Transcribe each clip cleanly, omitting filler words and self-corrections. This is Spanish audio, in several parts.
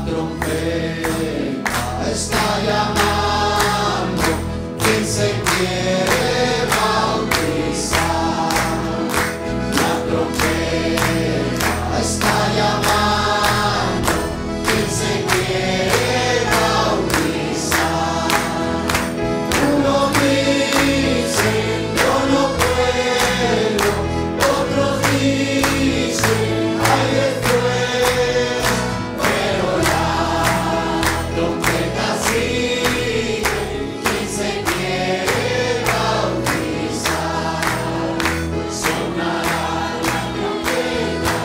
trompeta está llamando, quien se quiere bautizar. La trompeta está llamando, quien se quiere bautizar. Uno dice, yo no puedo, otros dicen, ay después, pero la trompeta sigue, quien se quiere bautizar. Sonará la trompeta,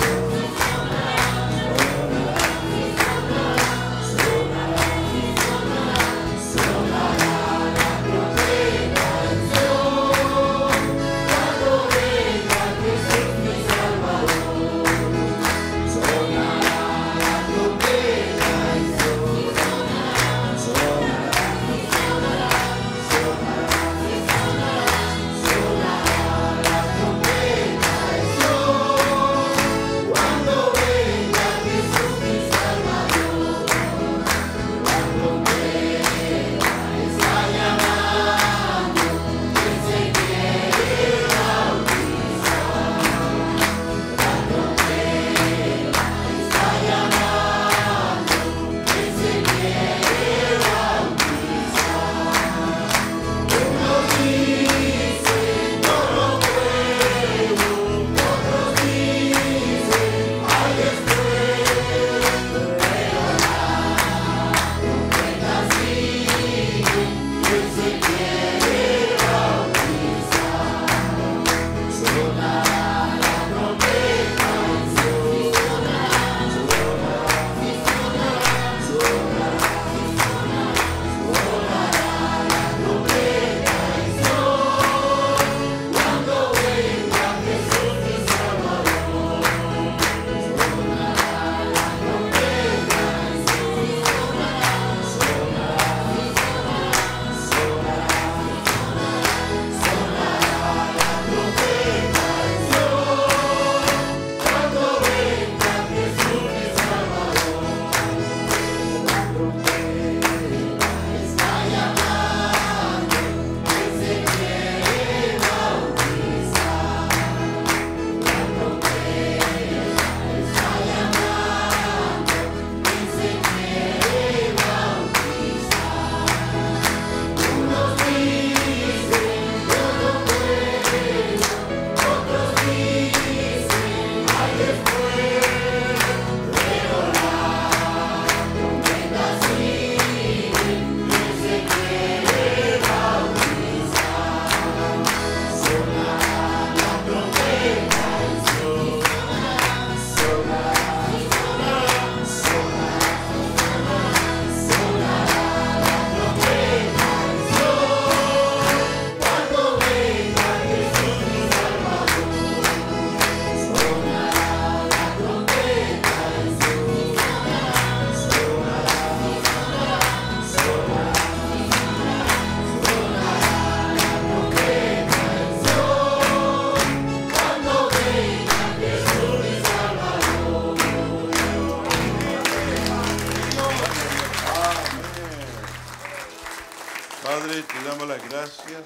Padre, te damos las gracias.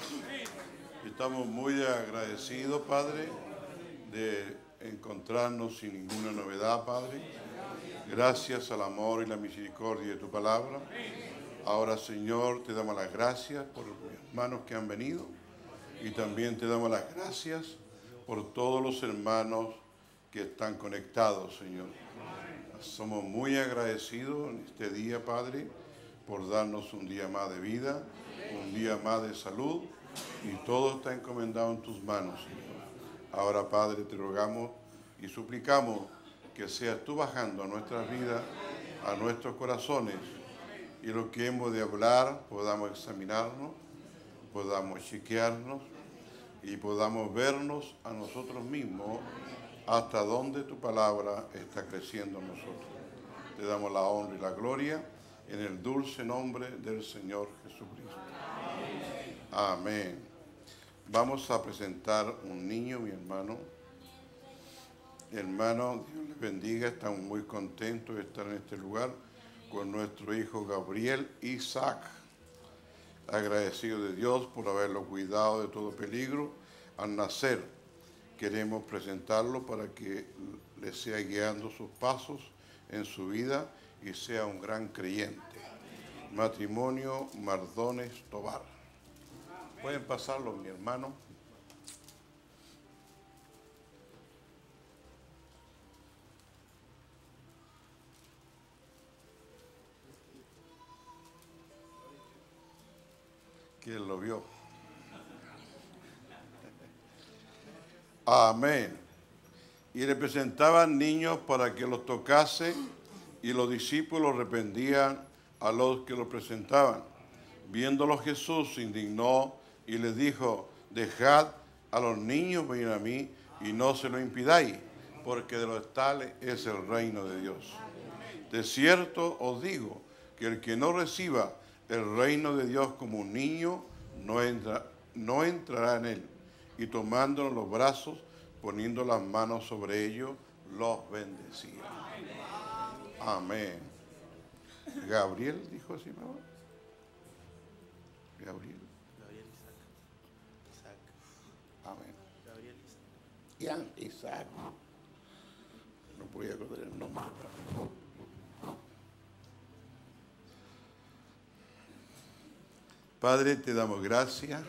Estamos muy agradecidos, Padre, de encontrarnos sin ninguna novedad, Padre. Gracias al amor y la misericordia de tu palabra. Ahora, Señor, te damos las gracias por los hermanos que han venido y también te damos las gracias por todos los hermanos que están conectados, Señor. Somos muy agradecidos en este día, Padre, por darnos un día más de vida, un día más de salud, y todo está encomendado en tus manos, Señor. Ahora, Padre, te rogamos y suplicamos que seas tú bajando a nuestras vidas, a nuestros corazones, y lo que hemos de hablar podamos examinarnos, podamos chequearnos y podamos vernos a nosotros mismos hasta dónde tu palabra está creciendo en nosotros. Te damos la honra y la gloria en el dulce nombre del Señor Jesucristo. Amén. Vamos a presentar un niño, mi hermano. Hermano, Dios les bendiga. Estamos muy contentos de estar en este lugar. con nuestro hijo Gabriel Isaac, agradecido de Dios por haberlo cuidado de todo peligro al nacer. Queremos presentarlo para que le sea guiando sus pasos en su vida y sea un gran creyente. Matrimonio Mardones Tobar. Pueden pasarlo, mi hermano. ¿Quién lo vio? Amén. Y le presentaban niños para que los tocase, y los discípulos reprendían a los que los presentaban. Viéndolo Jesús se indignó y les dijo: dejad a los niños venir a mí y no se lo impidáis, porque de los tales es el reino de Dios. De cierto os digo que el que no reciba el reino de Dios como un niño no entrará en él. Y tomándolos los brazos, poniendo las manos sobre ellos, los bendecía. Amén. Gabriel dijo así, ¿no? Gabriel. Gabriel Isaac. Amén. Gabriel Isaac. Isaac. No podía acordar el nombre. Padre, te damos gracias.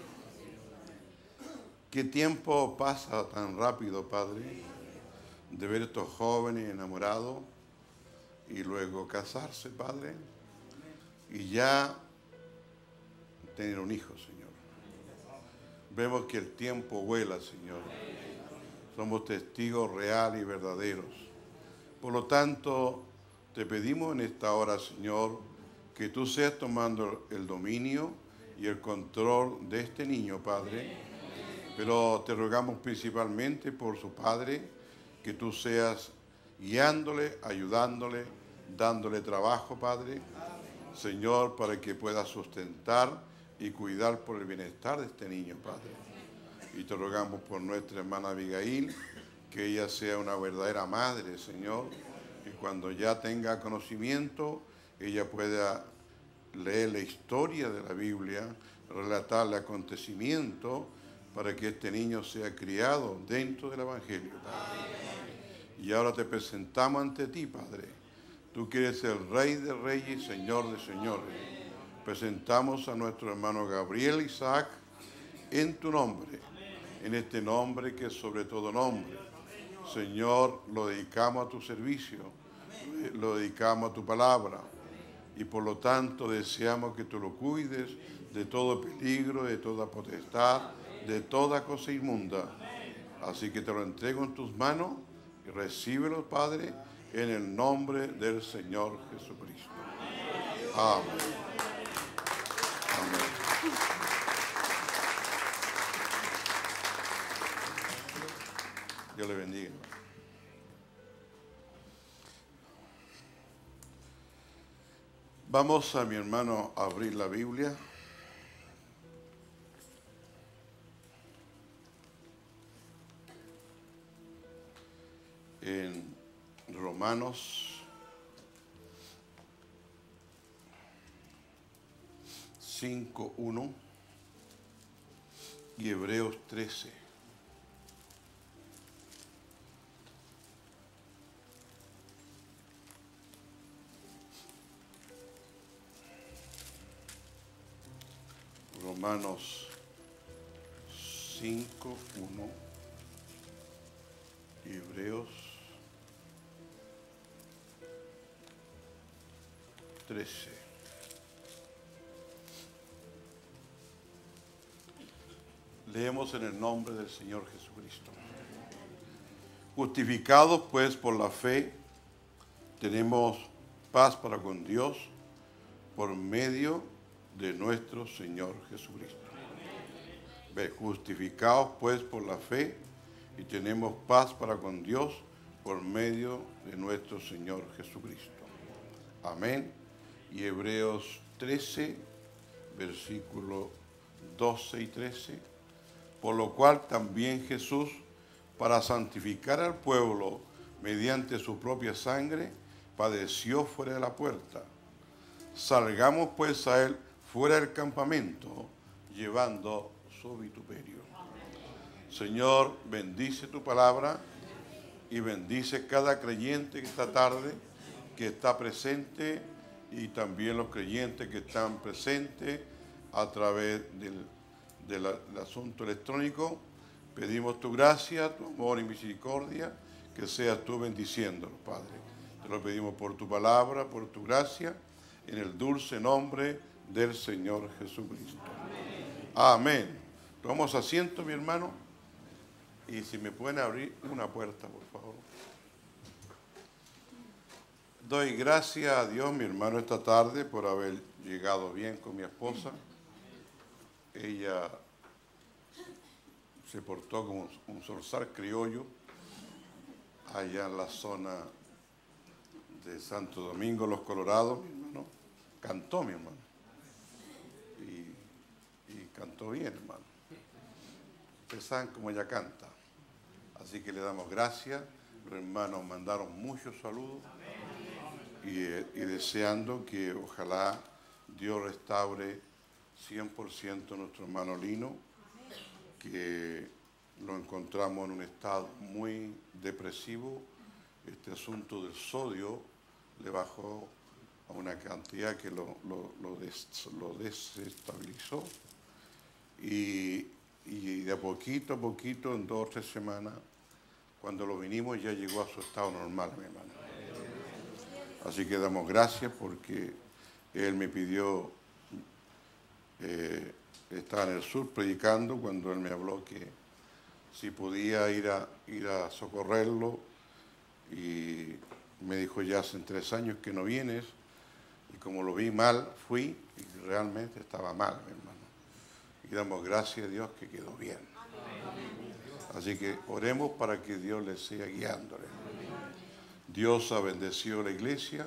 ¿Qué tiempo pasa tan rápido, Padre, de ver a estos jóvenes enamorados y luego casarse, Padre, y ya tener un hijo, Señor? Vemos que el tiempo vuela, Señor. Somos testigos reales y verdaderos. Por lo tanto, te pedimos en esta hora, Señor, que tú seas tomando el dominio y el control de este niño, Padre. Pero te rogamos principalmente por su padre, que tú seas guiándole, ayudándole, dándole trabajo, Padre. Señor, para que pueda sustentar y cuidar por el bienestar de este niño, Padre. Y te rogamos por nuestra hermana Abigail, que ella sea una verdadera madre, Señor, y cuando ya tenga conocimiento, ella pueda leer la historia de la Biblia, relatarle acontecimientos, para que este niño sea criado dentro del Evangelio, Padre. Y ahora te presentamos ante ti, Padre. Tú que eres el Rey de Reyes y Señor de Señores. Presentamos a nuestro hermano Gabriel Isaac en tu nombre, en este nombre que es sobre todo nombre. Señor, lo dedicamos a tu servicio, lo dedicamos a tu palabra, y por lo tanto deseamos que tú lo cuides de todo peligro, de toda potestad, de toda cosa inmunda. Así que te lo entrego en tus manos y recíbelo, Padre, en el nombre del Señor Jesucristo. Amén. Amén. Dios le bendiga. Vamos a mi hermano a abrir la Biblia. En Romanos 5:1 y Hebreos 13. Romanos 5:1 y Hebreos 13. Leemos en el nombre del Señor Jesucristo. Justificados pues por la fe, tenemos paz para con Dios por medio de nuestro Señor Jesucristo. Ve, justificados pues por la fe y tenemos paz para con Dios por medio de nuestro Señor Jesucristo. Amén. Y Hebreos 13, versículos 12 y 13. Por lo cual también Jesús, para santificar al pueblo mediante su propia sangre, padeció fuera de la puerta, Salgamos pues a él fuera del campamento, llevando su vituperio. Señor, bendice tu palabra y bendice cada creyente que esta tarde, que está presente, y también los creyentes que están presentes a través del asunto electrónico. Pedimos tu gracia, tu amor y misericordia, que seas tú bendiciéndolos, Padre. Te lo pedimos por tu palabra, por tu gracia, en el dulce nombre del Señor Jesucristo. Amén. Tomamos asiento, mi hermano, y si me pueden abrir una puerta, por favor. Doy gracias a Dios, mi hermano, esta tarde por haber llegado bien con mi esposa. Ella se portó como un zorzal criollo allá en la zona de Santo Domingo, Los Colorados, mi hermano. Cantó, mi hermano. Y cantó bien, hermano. Ustedes saben cómo ella canta. Así que le damos gracias. Los hermanos mandaron muchos saludos. Y deseando que ojalá Dios restaure 100% a nuestro hermano Lino, que lo encontramos en un estado muy depresivo. Este asunto del sodio le bajó a una cantidad que lo desestabilizó. Y de a poquito, en 2 o 3 semanas, cuando lo vinimos, ya llegó a su estado normal, mi hermano. Así que damos gracias porque él me pidió, estaba en el sur predicando, cuando él me habló que si podía ir a socorrerlo, y me dijo ya hace 3 años que no vienes, y como lo vi mal, fui y realmente estaba mal, mi hermano. Y damos gracias a Dios que quedó bien. Así que oremos para que Dios le siga guiándole. Dios ha bendecido la iglesia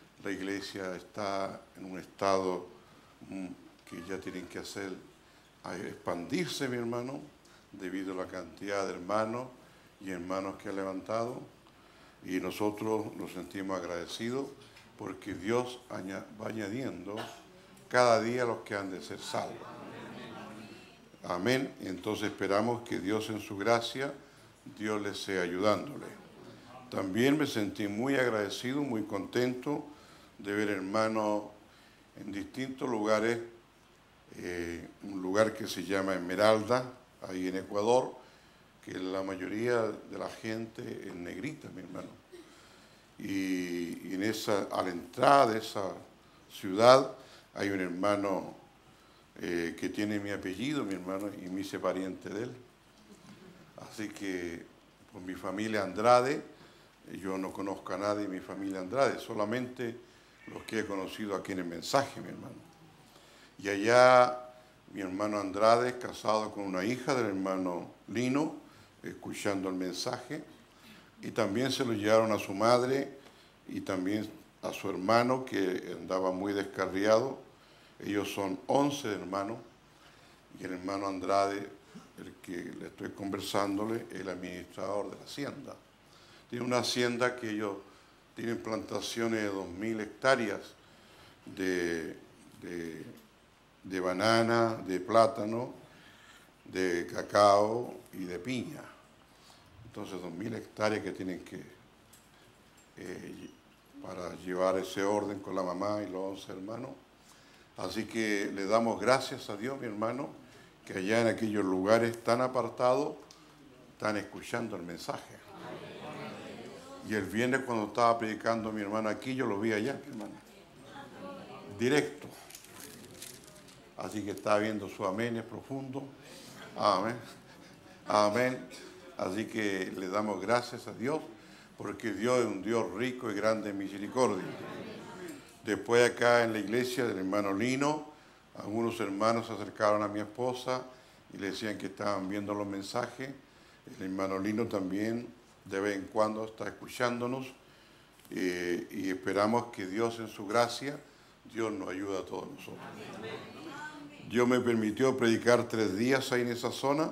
está en un estado que ya tienen que hacer, expandirse, mi hermano, debido a la cantidad de hermanos y hermanos que ha levantado, y nosotros nos sentimos agradecidos porque Dios va añadiendo cada día los que han de ser salvos. Amén. Entonces esperamos que Dios en su gracia, Dios les sea ayudándole. También me sentí muy agradecido, muy contento de ver hermanos en distintos lugares, un lugar que se llama Esmeralda, ahí en Ecuador, que la mayoría de la gente es negrita, mi hermano. Y a la entrada de esa ciudad hay un hermano que tiene mi apellido, mi hermano, y me hice pariente de él. Así que, por mi familia Andrade, yo no conozco a nadie de mi familia Andrade, solamente los que he conocido aquí en el mensaje, mi hermano. Y allá, mi hermano Andrade, casado con una hija del hermano Lino, escuchando el mensaje, y también se lo llevaron a su madre y también a su hermano, que andaba muy descarriado. Ellos son 11 hermanos, y el hermano Andrade, el que le estoy conversándole, es el administrador de la hacienda. Tiene una hacienda que ellos tienen plantaciones de 2.000 hectáreas de banana, de plátano, de cacao y de piña. Entonces 2.000 hectáreas que tienen que, para llevar ese orden con la mamá y los 11 hermanos. Así que le damos gracias a Dios, mi hermano, que allá en aquellos lugares tan apartados están escuchando el mensaje. Y el viernes cuando estaba predicando mi hermano aquí, yo lo vi allá, mi hermano. Directo. Así que estaba viendo su amén, es profundo. Amén. Amén. Así que le damos gracias a Dios, porque Dios es un Dios rico y grande en misericordia. Después acá en la iglesia del hermano Lino, algunos hermanos se acercaron a mi esposa y le decían que estaban viendo los mensajes. El hermano Lino también de vez en cuando está escuchándonos, y esperamos que Dios en su gracia, Dios nos ayude a todos nosotros. Dios me permitió predicar 3 días ahí en esa zona,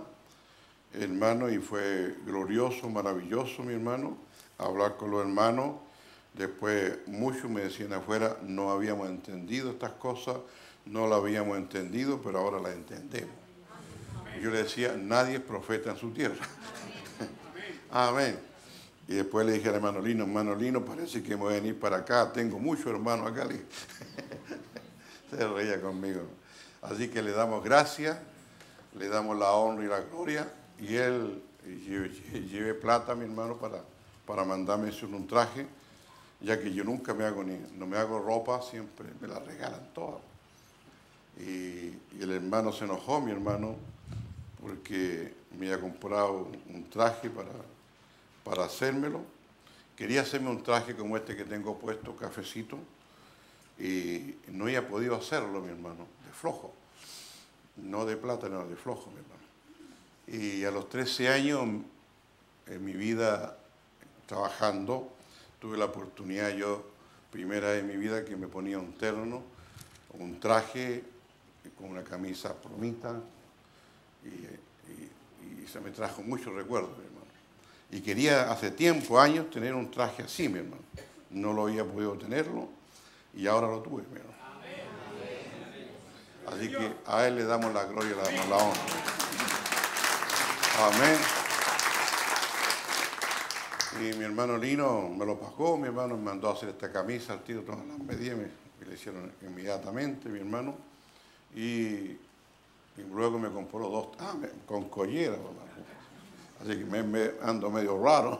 hermano, y fue glorioso, maravilloso, mi hermano, hablar con los hermanos. Después muchos me decían afuera, no habíamos entendido estas cosas, no las habíamos entendido, pero ahora las entendemos. Yo le decía, nadie es profeta en su tierra. Amén. Y después le dije al hermano Lino, parece que me voy a venir para acá, tengo muchos hermanos acá. Se reía conmigo. Así que le damos gracias, le damos la honra y la gloria. Y él, llevé plata a mi hermano para mandarme un traje, ya que yo nunca no me hago ropa, siempre me la regalan todas. Y el hermano se enojó, mi hermano, porque me había comprado un traje para hacérmelo. Quería hacerme un traje como este que tengo puesto, cafecito, y no había podido hacerlo, mi hermano, de flojo. No de plata, no, de flojo, mi hermano. Y a los 13 años, en mi vida trabajando, tuve la oportunidad primera vez en mi vida, que me ponía un terno, un traje con una camisa plumita, y se me trajo muchos recuerdos, mi hermano. Y quería hace años, tener un traje así, mi hermano. No lo había podido tenerlo, y ahora lo tuve, mi hermano. Así que a él le damos la gloria y le damos la honra. Amén. Y mi hermano Lino me lo pagó, mi hermano me mandó a hacer esta camisa, al tiro todas las medidas, me la hicieron inmediatamente, mi hermano. Y luego me compró dos, con collera, hermano. Así que me ando medio raro.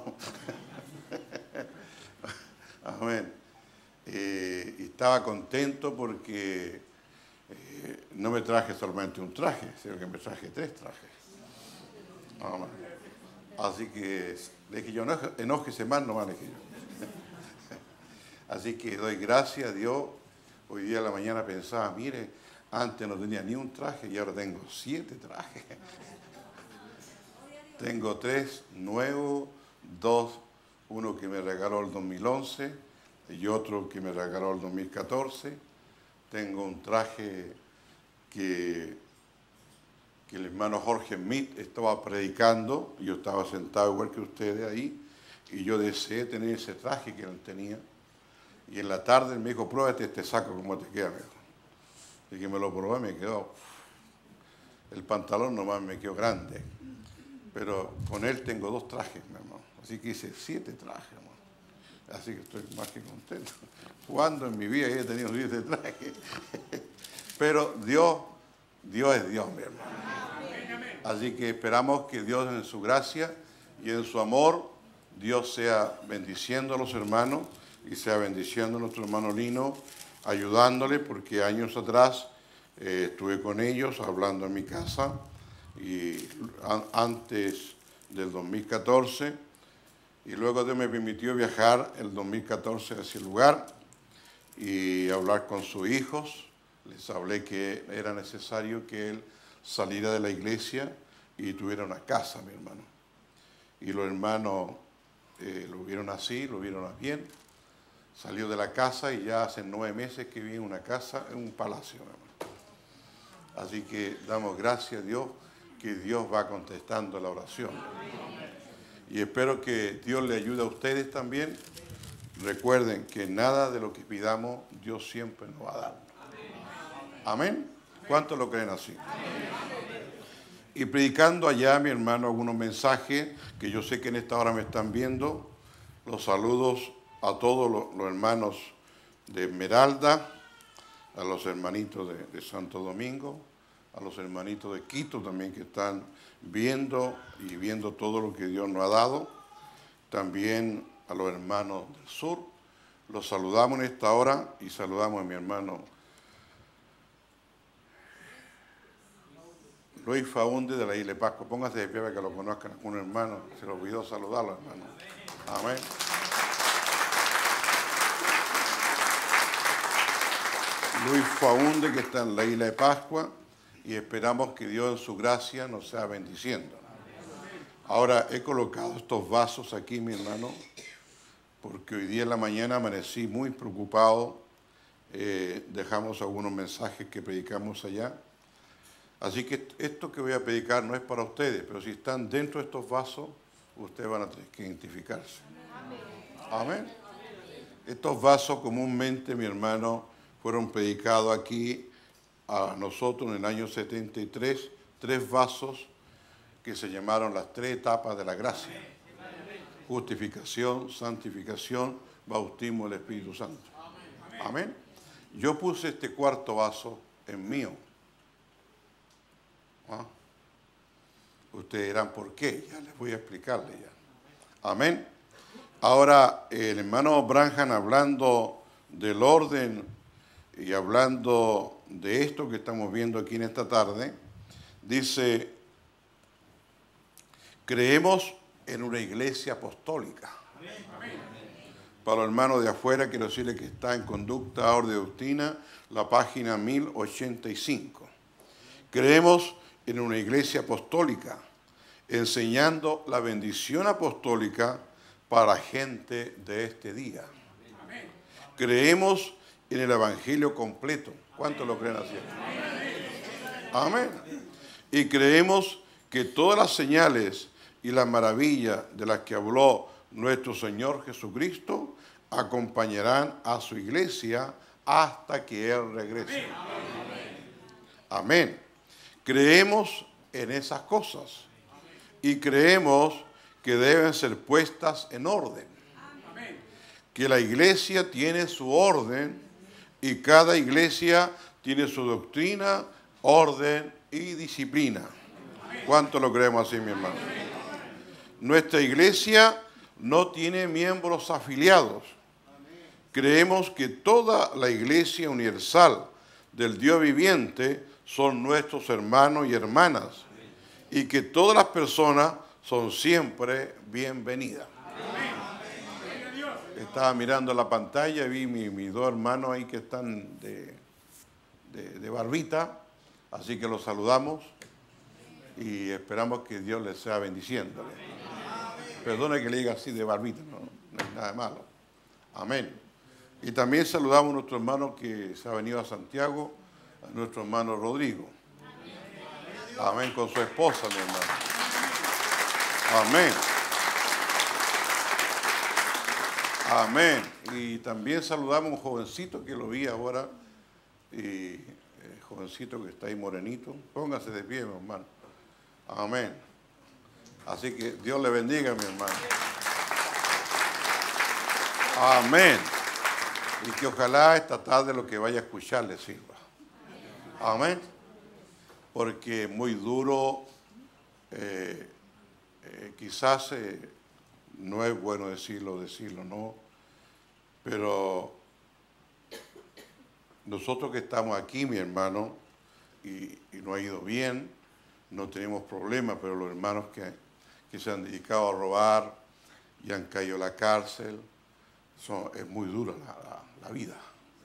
Amén. Y estaba contento porque no me traje solamente un traje, sino que me traje 3 trajes. Amén. Así que le dije yo, no enójese más, no más, le dije yo. Así que doy gracias a Dios. Hoy día a la mañana pensaba, mire, antes no tenía ni un traje y ahora tengo 7 trajes. Tengo 3 nuevos, 2, uno que me regaló el 2011 y otro que me regaló el 2014. Tengo un traje que el hermano Jorge Smith estaba predicando, y yo estaba sentado igual que ustedes ahí, y yo deseé tener ese traje que él tenía. Y en la tarde él me dijo, pruébate este saco, cómo te queda, mejor. Y que me lo probé, me quedó, el pantalón nomás me quedó grande. Pero con él tengo 2 trajes, mi hermano. Así que hice 7 trajes, hermano. Así que estoy más que contento. ¿Cuándo en mi vida he tenido 7 trajes? Pero Dios es Dios, mi hermano. Así que esperamos que Dios en su gracia y en su amor, Dios sea bendiciendo a los hermanos y sea bendiciendo a nuestro hermano Lino, ayudándole, porque años atrás estuve con ellos hablando en mi casa, y antes del 2014, y luego Dios me permitió viajar el 2014 a ese lugar y hablar con sus hijos. Les hablé que era necesario que él saliera de la iglesia y tuviera una casa, mi hermano. Y los hermanos lo vieron así, lo vieron bien. Salió de la casa y ya hace 9 meses que vive en una casa, en un palacio, mi hermano. Así que damos gracias a Dios, que Dios va contestando la oración. Y espero que Dios le ayude a ustedes también. Recuerden que nada de lo que pidamos, Dios siempre nos va a dar. Amén. ¿Cuántos lo creen así? Y predicando allá, mi hermano, algunos mensajes que yo sé que en esta hora me están viendo. Los saludos a todos los hermanos de Esmeralda, a los hermanitos de Santo Domingo, a los hermanitos de Quito también que están viendo y viendo todo lo que Dios nos ha dado. También a los hermanos del sur. Los saludamos en esta hora y saludamos a mi hermano Luis Faunde de la Isla de Pascua. Póngase de pie para que lo conozcan algunos hermanos. Se lo olvidó saludarlo, hermano. Amén. Luis Faunde, que está en la Isla de Pascua, y esperamos que Dios en su gracia nos sea bendiciendo. Ahora he colocado estos vasos aquí, mi hermano, porque hoy día en la mañana amanecí muy preocupado. Dejamos algunos mensajes que predicamos allá. Así que esto que voy a predicar no es para ustedes, pero si están dentro de estos vasos, ustedes van a tener que identificarse. Amén. Estos vasos comúnmente, mi hermano, fueron predicados aquí a nosotros en el año 73, 3 vasos que se llamaron las 3 etapas de la gracia. Justificación, santificación, bautismo del Espíritu Santo. Amén. Yo puse este 4º vaso en mío. ¿Ah? Ustedes dirán, ¿por qué? Ya les voy a explicarle ya. Amén. Ahora, el hermano Branham, hablando del orden y hablando de esto que estamos viendo aquí en esta tarde, dice, creemos en una iglesia apostólica. Para los hermanos de afuera, quiero decirle que está en Conducta Orden de Doctrina, la página 1085. Creemos en una iglesia apostólica, enseñando la bendición apostólica para gente de este día. Creemos en el Evangelio completo. ¿Cuántos lo creen así? Amén. Y creemos que todas las señales y las maravillas de las que habló nuestro Señor Jesucristo acompañarán a su iglesia hasta que Él regrese. Amén. Creemos en esas cosas y creemos que deben ser puestas en orden. Que la iglesia tiene su orden y cada iglesia tiene su doctrina, orden y disciplina. ¿Cuánto lo creemos así, mi hermano? Nuestra iglesia no tiene miembros afiliados. Creemos que toda la iglesia universal del Dios viviente son nuestros hermanos y hermanas y que todas las personas son siempre bienvenidas. Estaba mirando la pantalla y vi mis 2 hermanos ahí que están de barbita, así que los saludamos y esperamos que Dios les sea bendiciéndole. Perdone que le diga así de barbita, no es nada de malo. Amén. Y también saludamos a nuestro hermano que se ha venido a Santiago, a nuestro hermano Rodrigo. Amén, con su esposa, mi hermano. Amén. Amén. Y también saludamos a un jovencito que lo vi ahora, y el jovencito que está ahí morenito. Póngase de pie, mi hermano. Amén. Así que Dios le bendiga, mi hermano. Amén. Y que ojalá esta tarde lo que vaya a escuchar le sirva. Amén. Porque muy duro, quizás no es bueno decirlo, no. Pero nosotros que estamos aquí, mi hermano, y nos ha ido bien, no tenemos problemas, pero los hermanos que se han dedicado a robar y han caído a la cárcel, es muy dura la vida.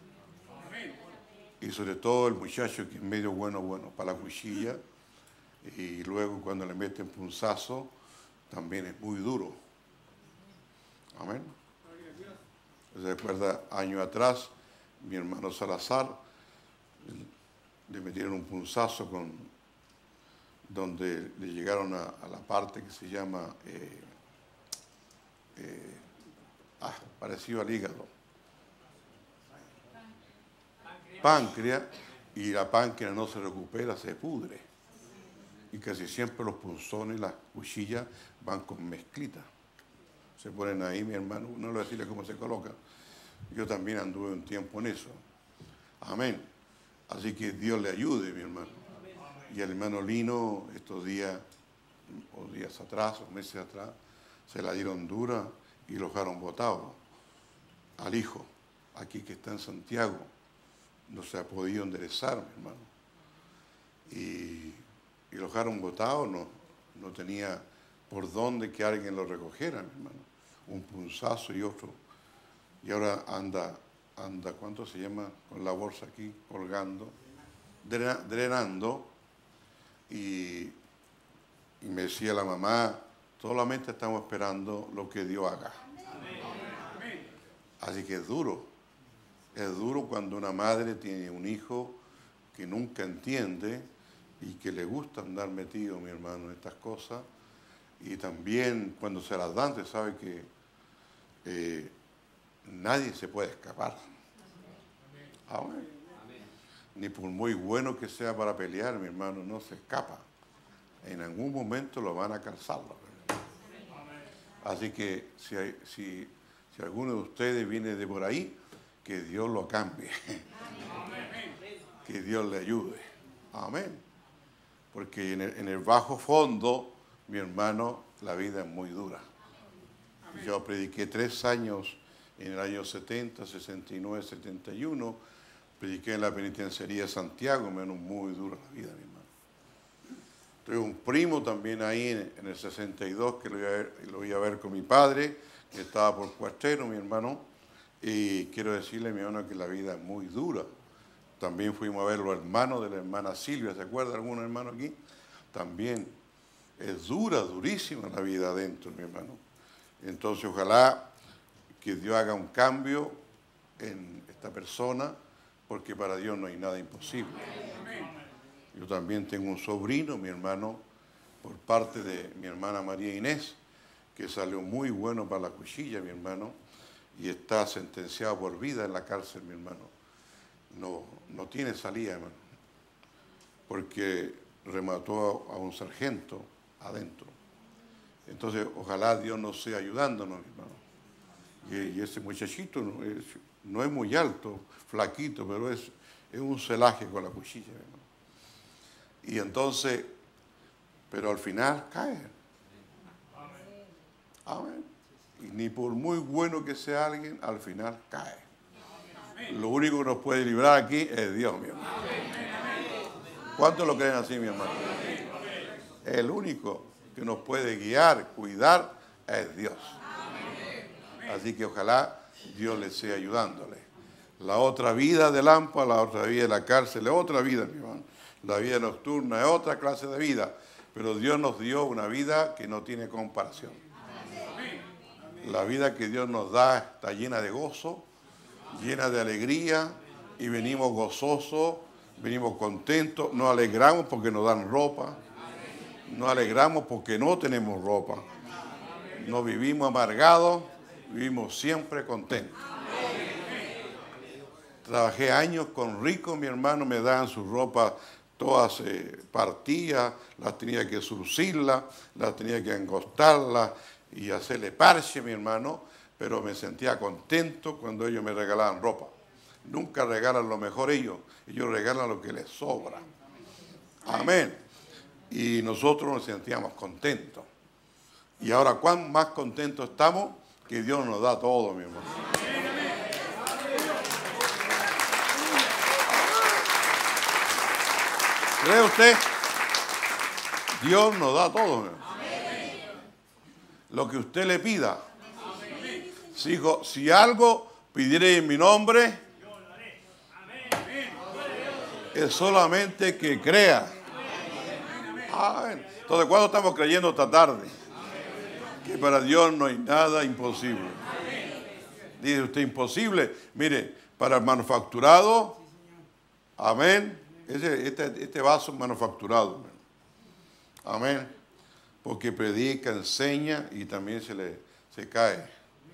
Y sobre todo el muchacho que es medio bueno para la cuchilla, y luego cuando le meten punzazo, también es muy duro. Amén. ¿Se recuerda? Años atrás, mi hermano Salazar, le metieron un punzazo donde le llegaron a la parte que se llama parecido al hígado, páncreas, y la páncreas no se recupera, se pudre. Y casi siempre los punzones, las cuchillas van con mezclita. Se ponen ahí, mi hermano, no le voy a decirle cómo se coloca. Yo también anduve un tiempo en eso. Amén. Así que Dios le ayude, mi hermano. Y el hermano Lino, estos días, o meses atrás, se la dieron dura y lo dejaron botado. Al hijo, aquí que está en Santiago, no se ha podido enderezar, mi hermano. Y lo dejaron botado, no tenía por dónde que alguien lo recogiera, mi hermano. Un punzazo y otro. Y ahora anda, ¿cuánto se llama? Con la bolsa aquí, colgando, drenando. Y me decía la mamá, solamente estamos esperando lo que Dios haga. Así que es duro cuando una madre tiene un hijo que nunca entiende y que le gusta andar metido, mi hermano, en estas cosas. Y también cuando se las dan, se sabe que nadie se puede escapar. Amén. Ni por muy bueno que sea para pelear, mi hermano, no se escapa. En algún momento lo van a calzar. Así que si alguno de ustedes viene de por ahí, que Dios lo cambie. Que Dios le ayude. Amén. Porque en el bajo fondo, mi hermano, la vida es muy dura. Yo prediqué 3 años en el año 70, 69, 71. Prediqué en la penitenciaría de Santiago, menos muy dura la vida, mi hermano. Tengo un primo también ahí en el 62 que lo iba a ver con mi padre, que estaba por Cuartero, mi hermano. Y quiero decirle, mi hermano, que la vida es muy dura. También fuimos a ver los hermanos de la hermana Silvia, ¿se acuerdan algunos hermanos aquí? También es dura, durísima la vida adentro, mi hermano. Entonces, ojalá que Dios haga un cambio en esta persona, porque para Dios no hay nada imposible. Yo también tengo un sobrino, mi hermano, por parte de mi hermana María Inés, que salió muy bueno para la cuchilla, mi hermano, y está sentenciado por vida en la cárcel, mi hermano. No tiene salida, hermano, porque remató a un sargento adentro. Entonces, ojalá Dios nos sea ayudándonos, mi hermano. Y ese muchachito no es muy alto, flaquito, pero es un celaje con la cuchilla, mi hermano. Y entonces, pero al final cae. Amén. Y ni por muy bueno que sea alguien, al final cae. Lo único que nos puede librar aquí es Dios, mi hermano. ¿Cuántos lo creen así, mi hermano? El único que nos puede guiar, cuidar, es Dios. Así que ojalá Dios le sea ayudándole. La otra vida de Lampa, la otra vida de la cárcel, es otra vida, mi hermano. La vida nocturna es otra clase de vida. Pero Dios nos dio una vida que no tiene comparación. La vida que Dios nos da está llena de gozo, llena de alegría, y venimos gozosos, venimos contentos, nos alegramos porque nos dan ropa, nos alegramos porque no tenemos ropa, no vivimos amargados, vivimos siempre contentos. Trabajé años con ricos, mi hermano, me daban sus ropas todas partidas, las tenía que surcirlas, las tenía que engostarlas y hacerle parche, mi hermano, pero me sentía contento cuando ellos me regalaban ropa. Nunca regalan lo mejor ellos regalan lo que les sobra. Amén. Y nosotros nos sentíamos contentos. Y ahora, ¿cuán más contentos estamos? Que Dios nos da todo, mi hermano. ¿Cree usted? Dios nos da todo, mi hermano. Lo que usted le pida. Si algo pidiere en mi nombre, es solamente que crea. Amén. Entonces, ¿cuándo estamos creyendo esta tarde? Que para Dios no hay nada imposible. Dice usted imposible. Mire, para el manufacturado, amén. Este vaso es manufacturado. Amén. Porque predica, enseña y también se cae.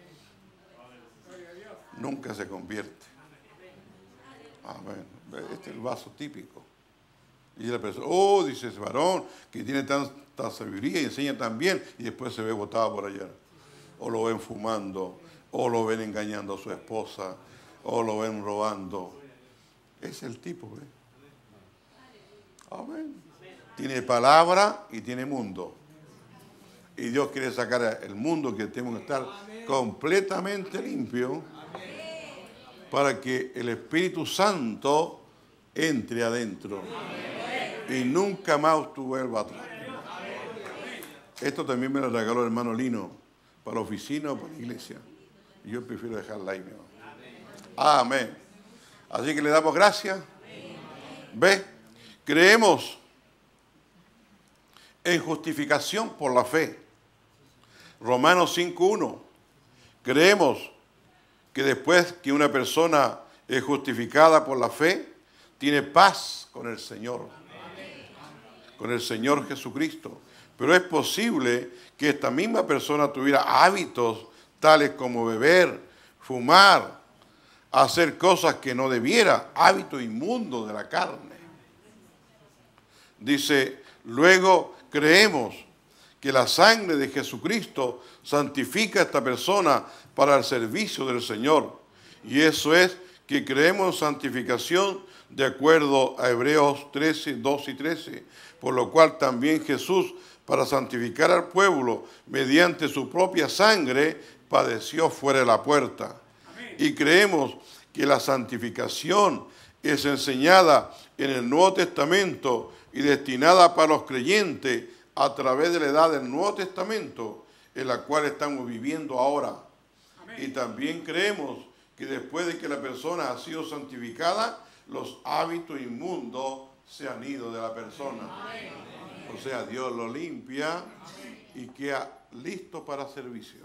Nunca se convierte. Amén. Este es el vaso típico. Y la persona, dice ese varón que tiene tanta sabiduría y enseña tan bien, y después se ve botado por allá. O lo ven fumando, o lo ven engañando a su esposa, o lo ven robando. Es el tipo, ¿eh? Amén. Tiene palabra y tiene mundo. Y Dios quiere sacar el mundo, que tenemos que estar completamente limpio para que el Espíritu Santo entre adentro y nunca más tú vuelvas atrás. Esto también me lo regaló el hermano Lino para la oficina o para la iglesia. Y yo prefiero dejarla ahí, mi hermano. Amén. Así que le damos gracias. ¿Ve? Creemos en justificación por la fe. Romanos 5:1. Creemos que después que una persona es justificada por la fe, tiene paz con el Señor. Con el Señor Jesucristo. Pero es posible que esta misma persona tuviera hábitos tales como beber, fumar, hacer cosas que no debiera, hábito inmundo de la carne. Dice, luego creemos que la sangre de Jesucristo santifica a esta persona para el servicio del Señor. Y eso es que creemos en santificación de acuerdo a Hebreos 13, 2 y 13, por lo cual también Jesús, para santificar al pueblo, mediante su propia sangre, padeció fuera de la puerta. Y creemos que la santificación es enseñada en el Nuevo Testamento y destinada para los creyentes a través de la edad del Nuevo Testamento, en la cual estamos viviendo ahora. Y también creemos que después de que la persona ha sido santificada, los hábitos inmundos se han ido de la persona. O sea, Dios lo limpia y queda listo para servicio.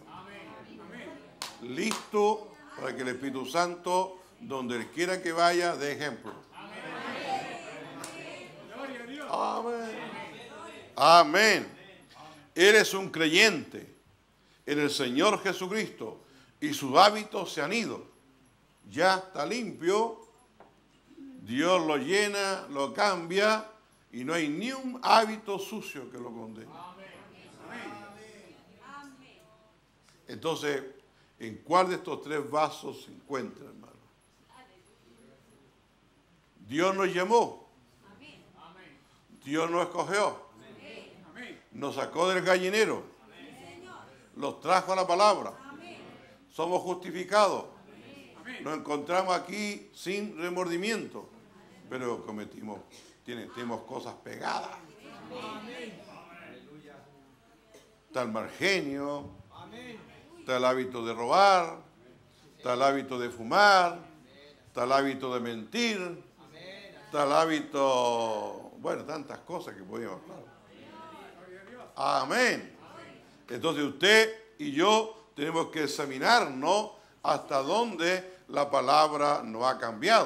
Listo para que el Espíritu Santo, donde Él quiera que vaya, dé ejemplo. Amén. Amén. Eres un creyente en el Señor Jesucristo y sus hábitos se han ido. Ya está limpio. Dios lo llena, lo cambia y no hay ni un hábito sucio que lo condene. Entonces, ¿en cuál de estos tres vasos se encuentra, hermano? Dios nos llamó. Dios nos escogió. Nos sacó del gallinero. Los trajo a la palabra. Somos justificados. Nos encontramos aquí sin remordimiento. Pero tenemos cosas pegadas. Está el mal genio. Está el hábito de robar. Está el hábito de fumar. Está el hábito de mentir. Está el hábito... Bueno, tantas cosas que podíamos hablar. Amén. Entonces usted y yo tenemos que examinarnos hasta dónde la palabra nos ha cambiado.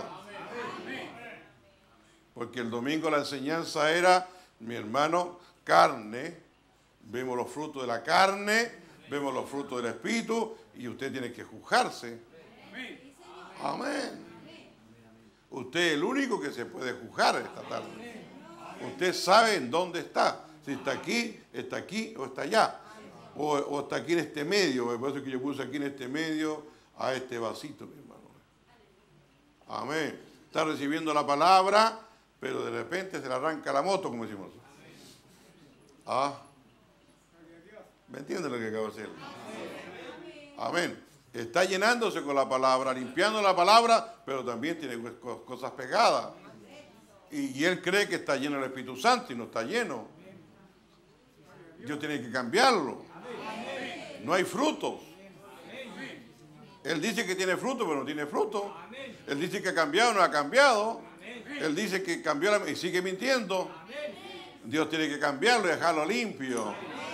Porque el domingo la enseñanza era, mi hermano, carne. Vemos los frutos de la carne, vemos los frutos del Espíritu y usted tiene que juzgarse. Amén. Usted es el único que se puede juzgar esta tarde. Usted sabe en dónde está. Si está aquí o está allá. O está aquí en este medio. Por eso es que yo puse aquí en este medio a este vasito, mi hermano. Amén. Está recibiendo la palabra, pero de repente se le arranca la moto, como decimos. ¿Me entiende lo que acabo de decir? Amén. Está llenándose con la palabra, limpiando la palabra, pero también tiene cosas pegadas. Y él cree que está lleno del Espíritu Santo y no está lleno. Dios tiene que cambiarlo. No hay frutos. Él dice que tiene fruto, pero no tiene fruto. Él dice que ha cambiado, no ha cambiado. Él dice que cambió y sigue mintiendo. Dios tiene que cambiarlo y dejarlo limpio.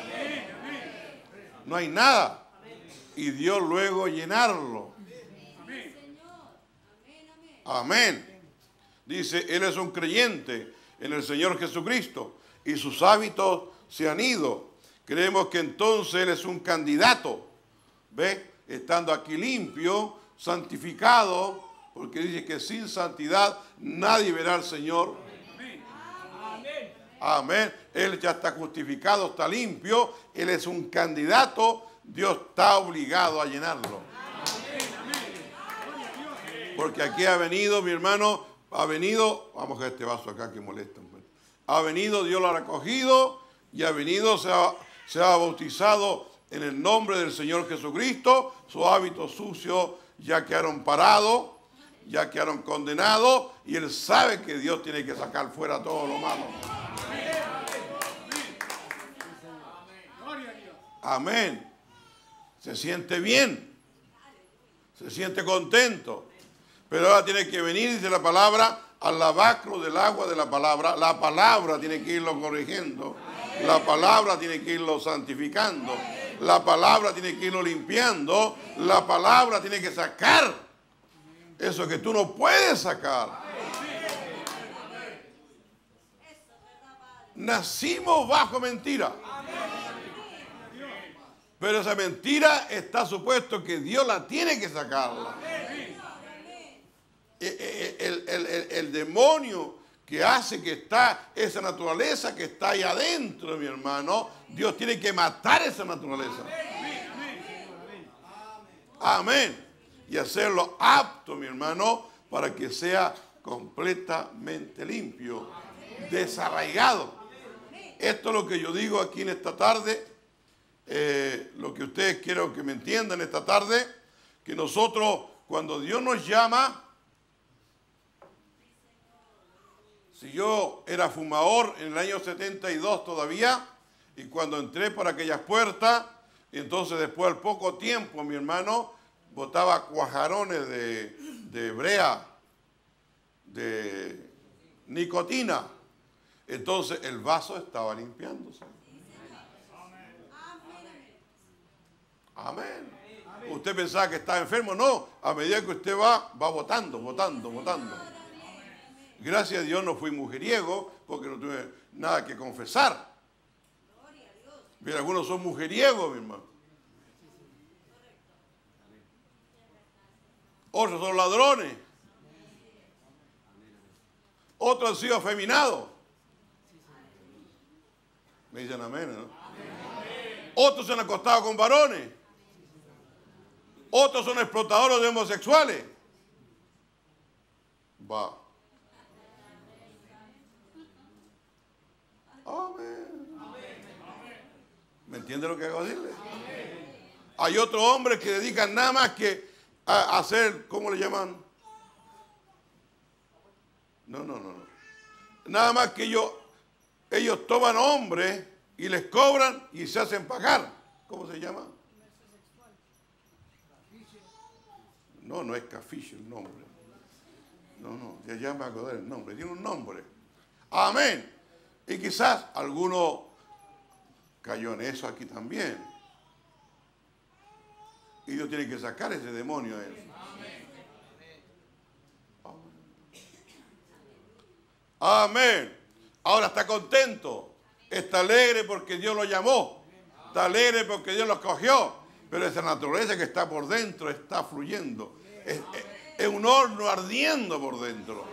No hay nada. Y Dios luego llenarlo. Amén. Dice, Él es un creyente en el Señor Jesucristo y sus hábitos se han ido. Creemos que entonces Él es un candidato. ¿Ve? Estando aquí limpio, santificado, porque dice que sin santidad nadie verá al Señor. Amén. Él ya está justificado, está limpio. Él es un candidato. Dios está obligado a llenarlo. Porque aquí ha venido, mi hermano, ha venido, vamos a este vaso acá que molesta. Ha venido, Dios lo ha recogido y ha venido, se ha bautizado en el nombre del Señor Jesucristo. Sus hábitos sucios ya quedaron parados, ya quedaron condenados y Él sabe que Dios tiene que sacar fuera todo lo malo. Amén. Se siente bien, se siente contento, pero ahora tiene que venir, dice la palabra, al lavacro del agua de la palabra. La palabra tiene que irlo corrigiendo, la palabra tiene que irlo santificando, la palabra tiene que irlo limpiando, la palabra tiene que sacar eso que tú no puedes sacar. Nacimos bajo mentira. Pero esa mentira está supuesto que Dios la tiene que sacarla. El demonio que hace que está esa naturaleza que está ahí adentro, mi hermano, Dios tiene que matar esa naturaleza. Amén. Y hacerlo apto, mi hermano, para que sea completamente limpio, desarraigado. Esto es lo que yo digo aquí en esta tarde. Lo que ustedes quiero que me entiendan esta tarde, que nosotros, cuando Dios nos llama, si yo era fumador en el año 72 todavía, y cuando entré por aquellas puertas, y entonces después al poco tiempo, mi hermano, botaba cuajarones de brea, de nicotina. Entonces el vaso estaba limpiándose. Amén. Usted pensaba que estaba enfermo. No, a medida que usted va botando. Gracias a Dios no fui mujeriego porque no tuve nada que confesar. Pero algunos son mujeriegos, mi hermano. Otros son ladrones. Otros han sido afeminados. Me dicen amén, ¿no? Otros se han acostado con varones. Otros son explotadores de homosexuales. Va. Amén. ¿Me entiende lo que hago decirle? Hay otros hombres que dedican nada más que a hacer, ¿cómo le llaman? No. Nada más que ellos toman hombres y les cobran y se hacen pagar. ¿Cómo se llama? No es cafiche el nombre. No, ya me acordé el nombre. Tiene un nombre. Amén. Y quizás alguno cayó en eso aquí también. Y Dios tiene que sacar ese demonio a él. Amén. Ahora está contento. Está alegre porque Dios lo llamó. Está alegre porque Dios lo escogió. Pero esa naturaleza que está por dentro está fluyendo. Es un horno ardiendo por dentro.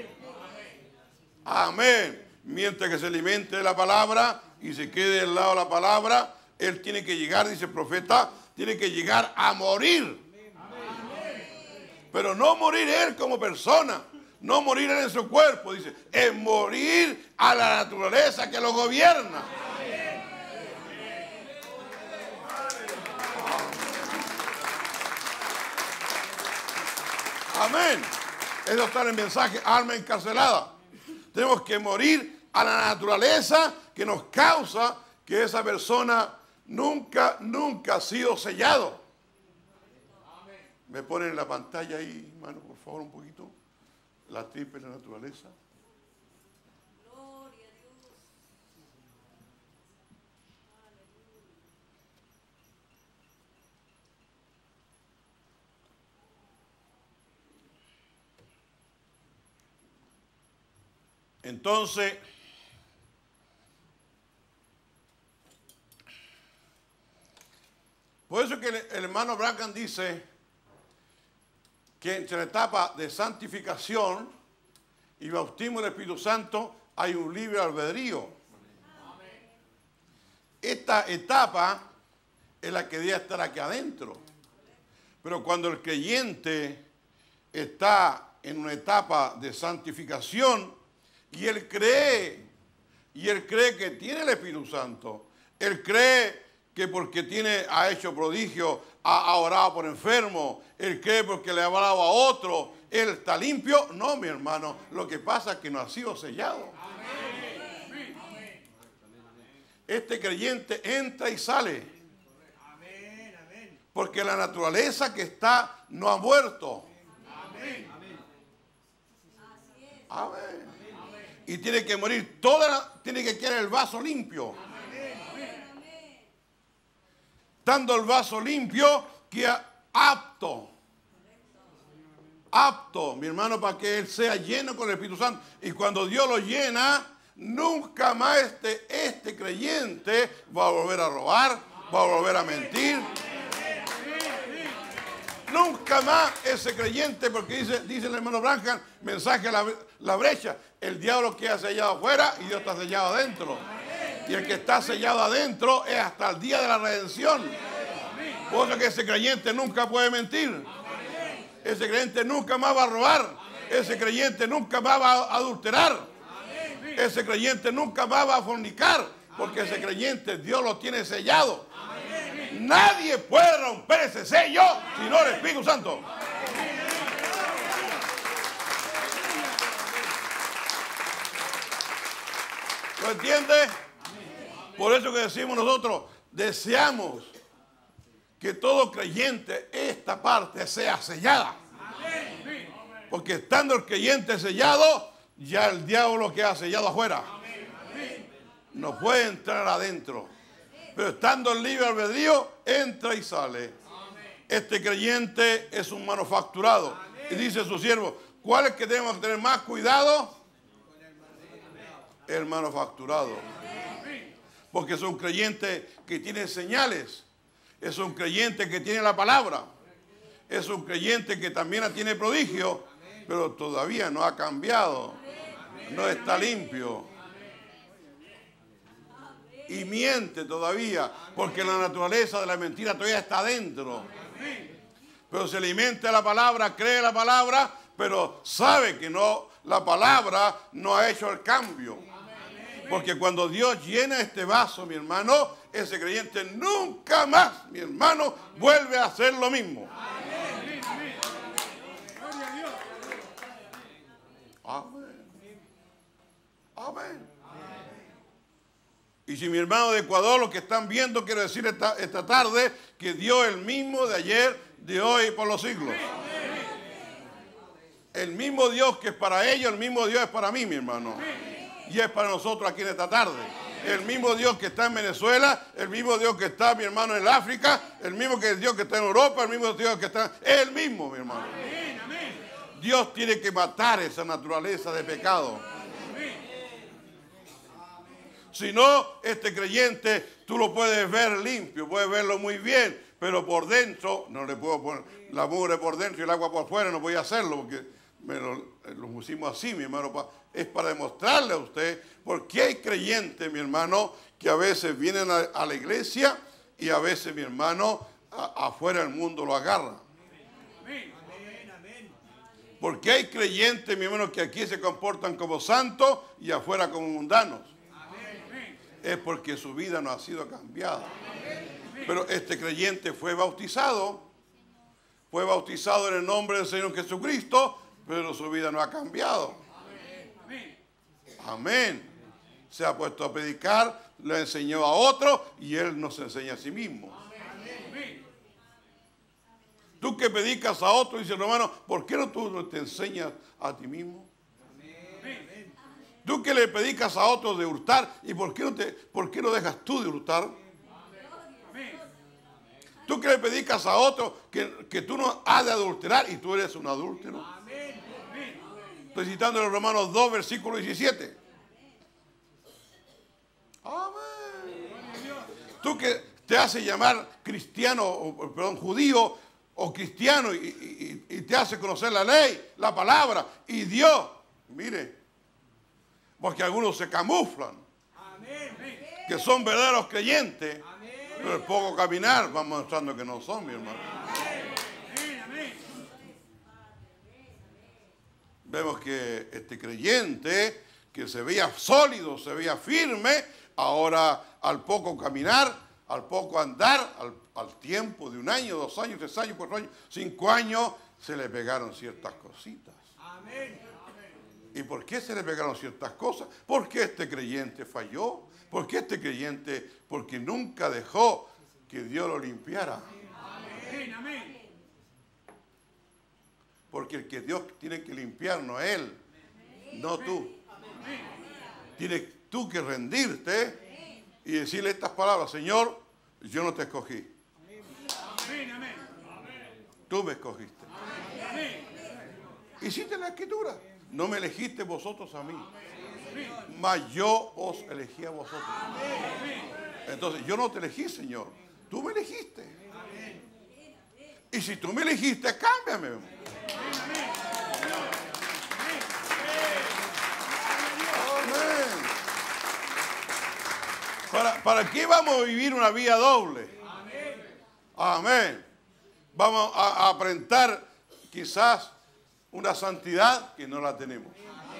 Amén. Mientras que se alimente de la palabra y se quede al lado de la palabra, él tiene que llegar, dice el profeta, tiene que llegar a morir. Pero no morir él como persona, no morir él en su cuerpo, dice, es morir a la naturaleza que lo gobierna. Amén. Eso está en el mensaje, alma encarcelada. Tenemos que morir a la naturaleza que nos causa que esa persona nunca ha sido sellado. Me ponen en la pantalla ahí, hermano, por favor, un poquito. La triple naturaleza. Gloria a Dios. Entonces, por eso que el hermano Branham dice que entre la etapa de santificación y bautismo del Espíritu Santo hay un libre albedrío. Esta etapa es la que debe estar aquí adentro. Pero cuando el creyente está en una etapa de santificación y él cree que tiene el Espíritu Santo, él cree que porque ha hecho prodigio, ha orado por enfermo, él cree porque le ha hablado a otro, él está limpio. No, mi hermano, lo que pasa es que no ha sido sellado. Este creyente entra y sale. Porque la naturaleza que está no ha muerto. Amén. Y tiene que morir tiene que quedar el vaso limpio. Estando el vaso limpio, queda apto, mi hermano, para que él sea lleno con el Espíritu Santo. Y cuando Dios lo llena, nunca más este creyente va a volver a robar, va a volver a mentir. Nunca más ese creyente, porque dice el hermano Branham, mensaje a la brecha, el diablo queda sellado afuera y Dios está sellado adentro. Y el que está sellado adentro es hasta el día de la redención. Por eso que ese creyente nunca puede mentir. Ese creyente nunca más va a robar. Ese creyente nunca más va a adulterar. Ese creyente nunca más va a fornicar. Porque ese creyente Dios lo tiene sellado. Nadie puede romper ese sello si no el Espíritu Santo. ¿Lo entiende? Por eso que decimos nosotros, deseamos que todo creyente esta parte sea sellada. Porque estando el creyente sellado, ya el diablo queda sellado afuera. No puede entrar adentro. Pero estando en libre albedrío, entra y sale. Este creyente es un manufacturado. Y dice su siervo, ¿cuál es que tenemos que tener más cuidado? El manufacturado. Porque es un creyente que tiene señales. Es un creyente que tiene la palabra. Es un creyente que también tiene prodigio. Pero todavía no ha cambiado. No está limpio. Y miente todavía, porque la naturaleza de la mentira todavía está adentro. Pero se alimenta de la palabra, cree la palabra, pero sabe que no, la palabra no ha hecho el cambio. Porque cuando Dios llena este vaso, mi hermano, ese creyente nunca más, mi hermano, vuelve a hacer lo mismo. Amén. Amén. Y si mi hermano de Ecuador, lo que están viendo, quiero decir esta tarde, que Dios es el mismo de ayer, de hoy y por los siglos. El mismo Dios que es para ellos, el mismo Dios es para mí, mi hermano. Y es para nosotros aquí en esta tarde. El mismo Dios que está en Venezuela, el mismo Dios que está, mi hermano, en el África, el mismo Dios que está en Europa, el mismo Dios que está... Es el mismo, mi hermano. Dios tiene que matar esa naturaleza de pecado. Si no, este creyente, tú lo puedes ver limpio, puedes verlo muy bien, pero por dentro, no le puedo poner la mugre por dentro y el agua por fuera, no voy a hacerlo, porque lo pusimos así, mi hermano, es para demostrarle a usted, porque hay creyentes, mi hermano, que a veces vienen a la iglesia y a veces, mi hermano, afuera el mundo lo agarra. Porque hay creyentes, mi hermano, que aquí se comportan como santos y afuera como mundanos. Es porque su vida no ha sido cambiada. Pero este creyente fue bautizado en el nombre del Señor Jesucristo, pero su vida no ha cambiado. Amén. Se ha puesto a predicar, le enseñó a otro y él nos enseña a sí mismo. Tú que predicas a otro, dice el hermano, ¿por qué no tú no te enseñas a ti mismo? Tú que le predicas a otros de hurtar, ¿y por qué no dejas tú de hurtar? Tú que le predicas a otros que tú no has de adulterar y tú eres un adúltero. Estoy citando en Romanos 2, versículo 17. Amén. Tú que te hace llamar cristiano, perdón, judío o cristiano y te hace conocer la ley, la palabra y Dios. Mire. Porque algunos se camuflan, que son verdaderos creyentes, pero el poco caminar van mostrando que no son, mi hermano. Vemos que este creyente, que se veía sólido, se veía firme, ahora al poco caminar, al poco andar, al tiempo de 1 año, 2 años, 3 años, 4 años, 5 años, se le pegaron ciertas cositas. Amén. ¿Y por qué se le pegaron ciertas cosas? Porque este creyente falló. Porque este creyente, porque nunca dejó que Dios lo limpiara. Amén. Porque el que Dios tiene que limpiar no es Él, no tú. Tienes tú que rendirte y decirle estas palabras: Señor, yo no te escogí. Tú me escogiste. Hiciste la escritura. No me elegiste vosotros a mí, mas yo os elegí a vosotros. Entonces, yo no te elegí, Señor. tú me elegiste. Y si tú me elegiste, cámbiame. Amén. ¿Para qué vamos a vivir una vida doble? Amén. Vamos a aparentar quizás una santidad que no la tenemos.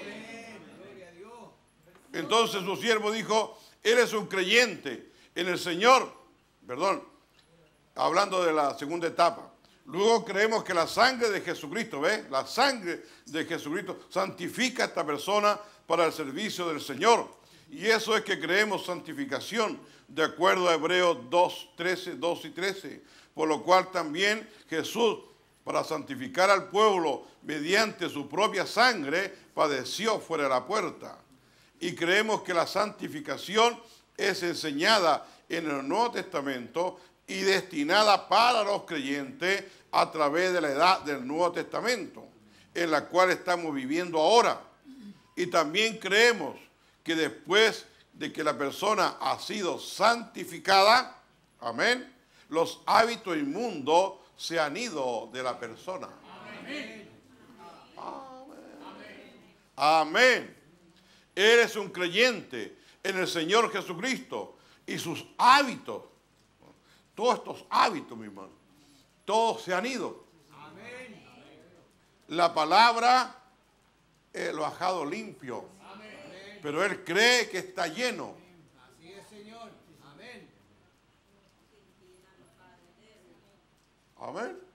Entonces su siervo dijo, él es un creyente en el Señor, perdón, hablando de la segunda etapa. Luego creemos que la sangre de Jesucristo, ¿ves? La sangre de Jesucristo santifica a esta persona para el servicio del Señor. Y eso es que creemos santificación, de acuerdo a Hebreos 2:13, 2 y 13. Por lo cual también Jesús, para santificar al pueblo mediante su propia sangre, padeció fuera de la puerta. Y creemos que la santificación es enseñada en el Nuevo Testamento y destinada para los creyentes a través de la edad del Nuevo Testamento, en la cual estamos viviendo ahora. Y también creemos que después de que la persona ha sido santificada, amén, los hábitos inmundos se han ido de la persona. Amén. Amén. Amén. Eres un creyente en el Señor Jesucristo y sus hábitos, todos estos hábitos, mi hermano, todos se han ido. Amén. La palabra lo ha dejado limpio, amén, pero él cree que está lleno. Así es, Señor. Amén. Amén.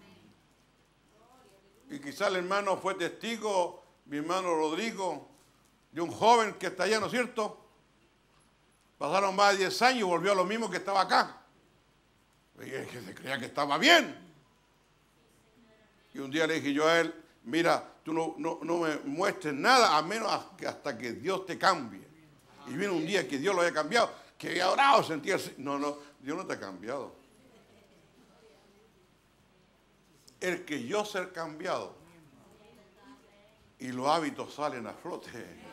Y quizá el hermano fue testigo, mi hermano Rodrigo, de un joven que está allá, ¿no es cierto? Pasaron más de 10 años y volvió a lo mismo que estaba acá. Y es que se creía que estaba bien. Y un día le dije yo a él, mira, tú no me muestres nada a menos hasta que Dios te cambie. Y vino un día que Dios lo había cambiado, que había orado, sentía... No, Dios no te ha cambiado. El que yo ser cambiado y los hábitos salen a flote.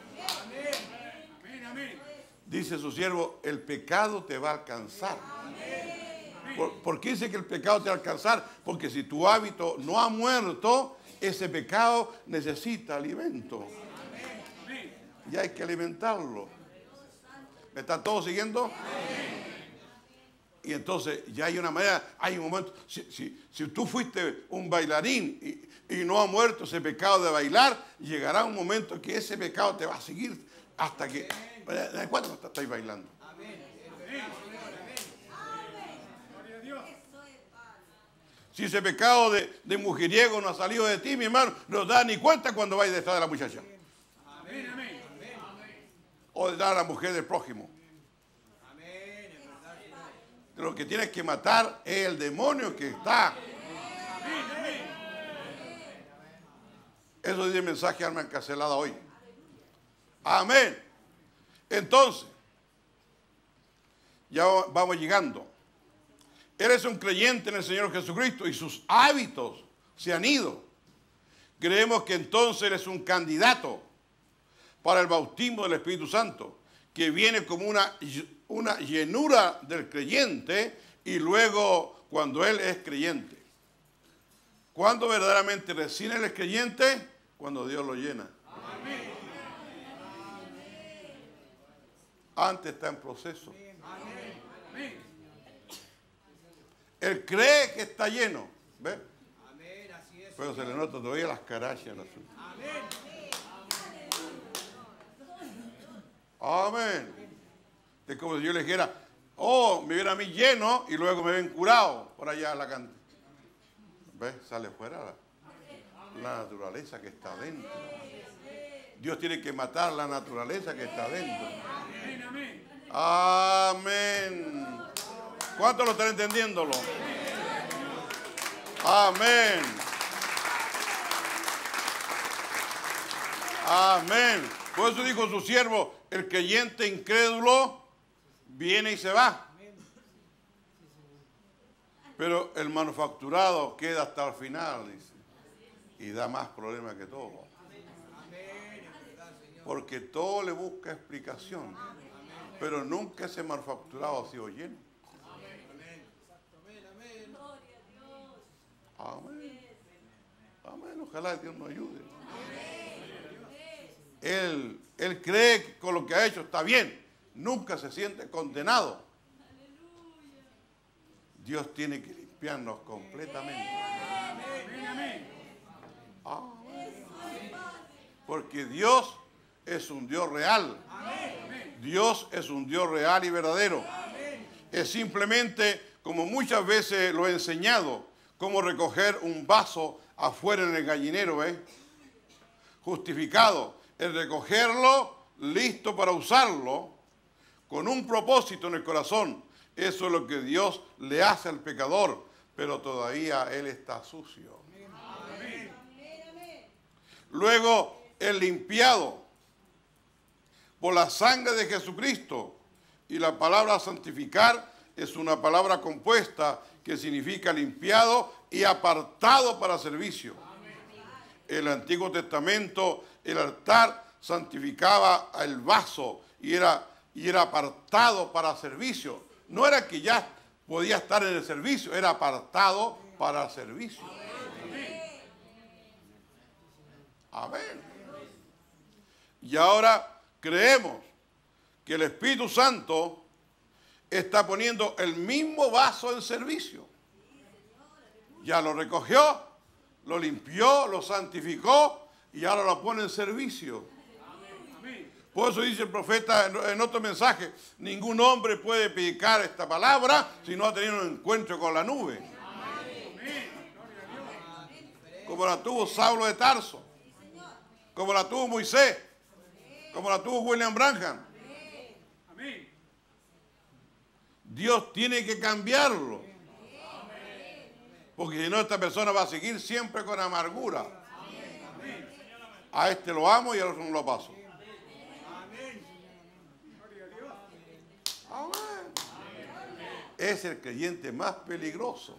Amén, amén. Dice su siervo, el pecado te va a alcanzar. ¿Por qué dice que el pecado te va a alcanzar? Porque si tu hábito no ha muerto, ese pecado necesita alimento. Y hay que alimentarlo. ¿Me están todos siguiendo? Y entonces ya hay una manera, hay un momento, si tú fuiste un bailarín y no ha muerto ese pecado de bailar, llegará un momento que ese pecado te va a seguir hasta que... ¿De cuánto estáis bailando? Si ese pecado de mujeriego no ha salido de ti, mi hermano, no da ni cuenta cuando vais detrás de la muchacha. O detrás de la mujer del prójimo. Lo que tienes que matar es el demonio que está. Eso dice el mensaje alma encarcelada hoy. Amén. Entonces, ya vamos llegando. Eres un creyente en el Señor Jesucristo y sus hábitos se han ido. Creemos que entonces eres un candidato para el bautismo del Espíritu Santo, que viene como una llenura del creyente y luego cuando él es creyente. ¿Cuándo verdaderamente recién él es creyente? Cuando Dios lo llena. Amén. Antes está en proceso. Amén. Él cree que está lleno. ¿Ves? Pero se le nota todavía las carachas. Amén. Es como si yo le dijera, oh, me ven a mí lleno y luego me ven curado por allá en la canta. ¿Ves? Sale fuera la naturaleza que está dentro. Dios tiene que matar la naturaleza que está dentro. Amén. ¿Cuántos lo están entendiéndolo? Amén. Amén. Por eso dijo su siervo, el creyente incrédulo viene y se va. Pero el manufacturado queda hasta el final, dice. Y da más problemas que todo. Porque todo le busca explicación. Pero nunca ese manufacturado ha sido lleno. Amén. Amén. Ojalá Dios nos ayude. Él cree que con lo que ha hecho está bien. Nunca se siente condenado. Dios tiene que limpiarnos completamente. Amén. Porque Dios es un Dios real. Dios es un Dios real y verdadero. Es simplemente, como muchas veces lo he enseñado, como recoger un vaso afuera en el gallinero, ¿ves? Justificado. El recogerlo, listo para usarlo, con un propósito en el corazón. Eso es lo que Dios le hace al pecador, pero todavía él está sucio. Luego, el limpiado por la sangre de Jesucristo. Y la palabra santificar es una palabra compuesta que significa limpiado y apartado para servicio. En el Antiguo Testamento, el altar santificaba el vaso y era apartado para servicio. No era que ya podía estar en el servicio, era apartado para el servicio. Amén. Y ahora creemos que el Espíritu Santo está poniendo el mismo vaso en servicio. Ya lo recogió, lo limpió, lo santificó y ahora lo pone en servicio. Por eso dice el profeta en otro mensaje, ningún hombre puede predicar esta palabra si no ha tenido un encuentro con la nube. Como la tuvo Saulo de Tarso, como la tuvo Moisés, como la tuvo William Branham. Dios tiene que cambiarlo. Porque si no, esta persona va a seguir siempre con amargura. A este lo amo y al otro no lo paso. Amén. Es el creyente más peligroso.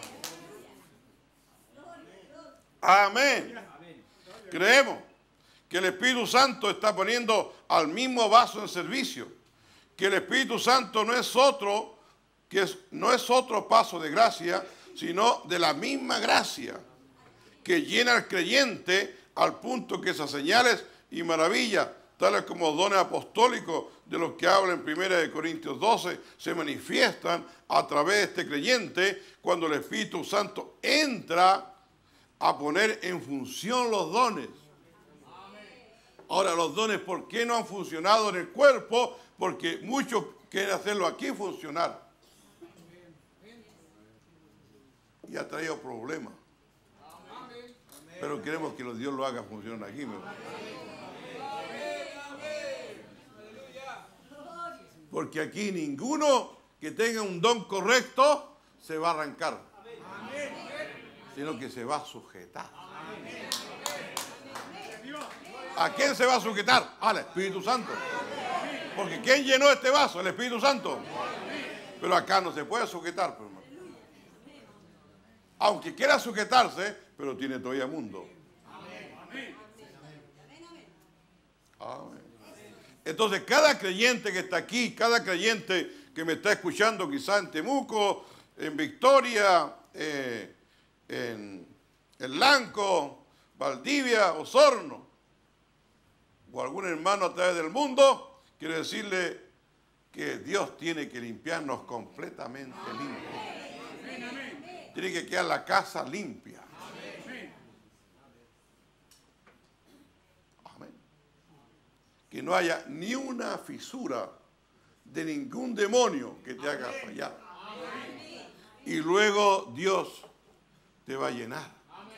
Amén. Creemos que el Espíritu Santo está poniendo al mismo vaso en servicio. Que el Espíritu Santo no es otro paso de gracia, sino de la misma gracia que llena al creyente al punto que esas señales y maravillas, tales como dones apostólicos de los que habla en 1 Corintios 12, se manifiestan a través de este creyente cuando el Espíritu Santo entra a poner en función los dones. Ahora, los dones, ¿por qué no han funcionado en el cuerpo? Porque muchos quieren hacerlo aquí funcionar. Y ha traído problemas. Pero queremos que Dios lo haga funcionar aquí. Porque aquí ninguno que tenga un don correcto se va a arrancar, sino que se va a sujetar. ¿A quién se va a sujetar? Al Espíritu Santo. Porque ¿quién llenó este vaso? El Espíritu Santo. Pero acá no se puede sujetar, hermano. Aunque quiera sujetarse, pero tiene todavía mundo. Amén. Entonces, cada creyente que está aquí, cada creyente que me está escuchando, quizá en Temuco, en Victoria, en Lanco, Valdivia, Osorno, o algún hermano a través del mundo, quiero decirle que Dios tiene que limpiarnos completamente limpios. Tiene que quedar la casa limpia. Amén. Que no haya ni una fisura de ningún demonio que te haga fallar. Y luego Dios te va a llenar.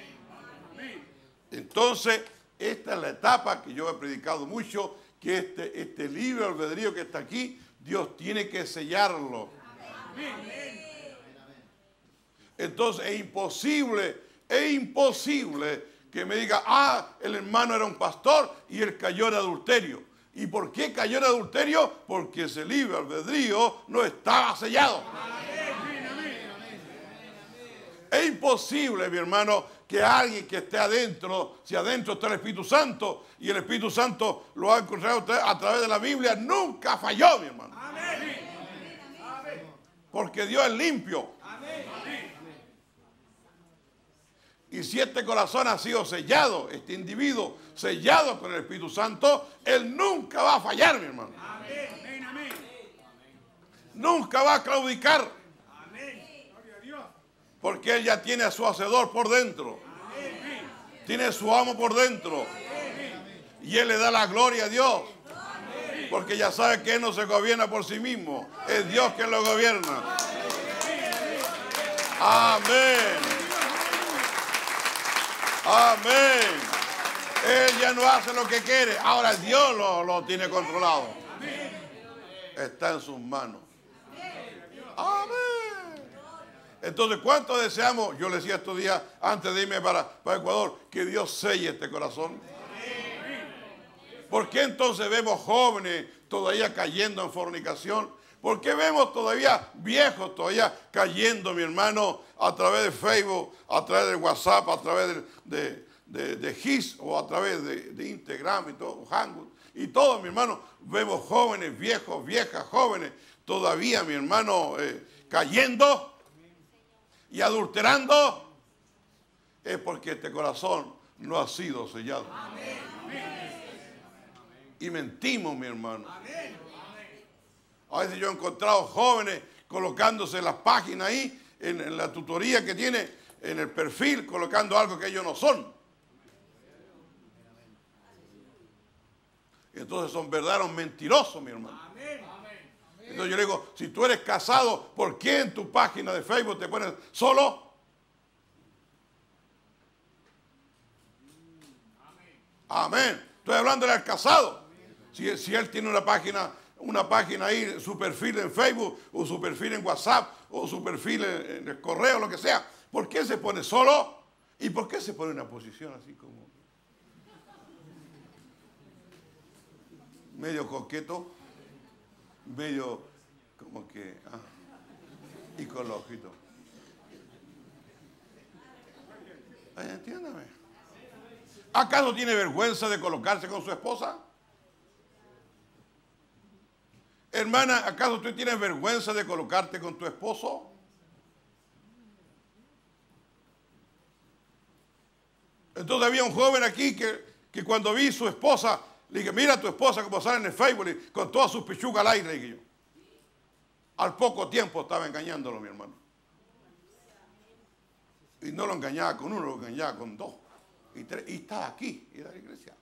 Entonces, esta es la etapa que yo he predicado mucho, que este libre albedrío que está aquí, Dios tiene que sellarlo. Entonces es imposible que me diga, el hermano era un pastor y él cayó en adulterio. ¿Y por qué cayó en adulterio? Porque ese libre albedrío no estaba sellado. Es imposible, mi hermano, que alguien que esté adentro, si adentro está el Espíritu Santo y el Espíritu Santo lo ha encontrado usted a través de la Biblia, nunca falló, mi hermano. Porque Dios es limpio. Y si este corazón ha sido sellado, este individuo sellado con el Espíritu Santo, él nunca va a fallar, mi hermano. Amén, amén. Nunca va a claudicar. Amén. Gloria a Dios. Porque él ya tiene a su hacedor por dentro. Amén. Tiene a su amo por dentro. Y él le da la gloria a Dios. Porque ya sabe que él no se gobierna por sí mismo. Es Dios quien lo gobierna. Amén. Amén. Él ya no hace lo que quiere. Ahora Dios lo tiene controlado. Está en sus manos. Amén. Entonces, ¿cuánto deseamos? Yo le decía estos días, antes de irme para Ecuador, que Dios selle este corazón. ¿Por qué entonces vemos jóvenes todavía cayendo en fornicación? ¿Por qué vemos todavía viejos todavía cayendo, mi hermano, a través de Facebook, a través de WhatsApp, a través de His o a través de Instagram y todo, Hangout? Y todo, mi hermano, vemos jóvenes, viejos, viejas, jóvenes, todavía, mi hermano, cayendo y adulterando. Es porque este corazón no ha sido sellado. Y mentimos, mi hermano. A veces yo he encontrado jóvenes colocándose en las páginas ahí, en la tutoría que tiene, en el perfil, colocando algo que ellos no son. Y entonces son verdaderos mentirosos, mi hermano. Entonces yo le digo, si tú eres casado, ¿por qué en tu página de Facebook te pones solo? Amén. Estoy hablándole al casado. Si él tiene una página ahí, su perfil en Facebook, o su perfil en WhatsApp, o su perfil en el correo, lo que sea, ¿por qué se pone solo? ¿Y por qué se pone en una posición así como medio coqueto, medio como que, y con los ojitos? Ay, entiéndame. ¿Acaso tiene vergüenza de colocarse con su esposa? Hermana, ¿acaso tú tienes vergüenza de colocarte con tu esposo? Entonces había un joven aquí que cuando vi su esposa, le dije, mira a tu esposa como sale en el Facebook, con todas sus pechugas al aire, le dije yo. Al poco tiempo estaba engañándolo, mi hermano. Y no lo engañaba con uno, lo engañaba con dos y tres. Y estaba aquí, y era la iglesia.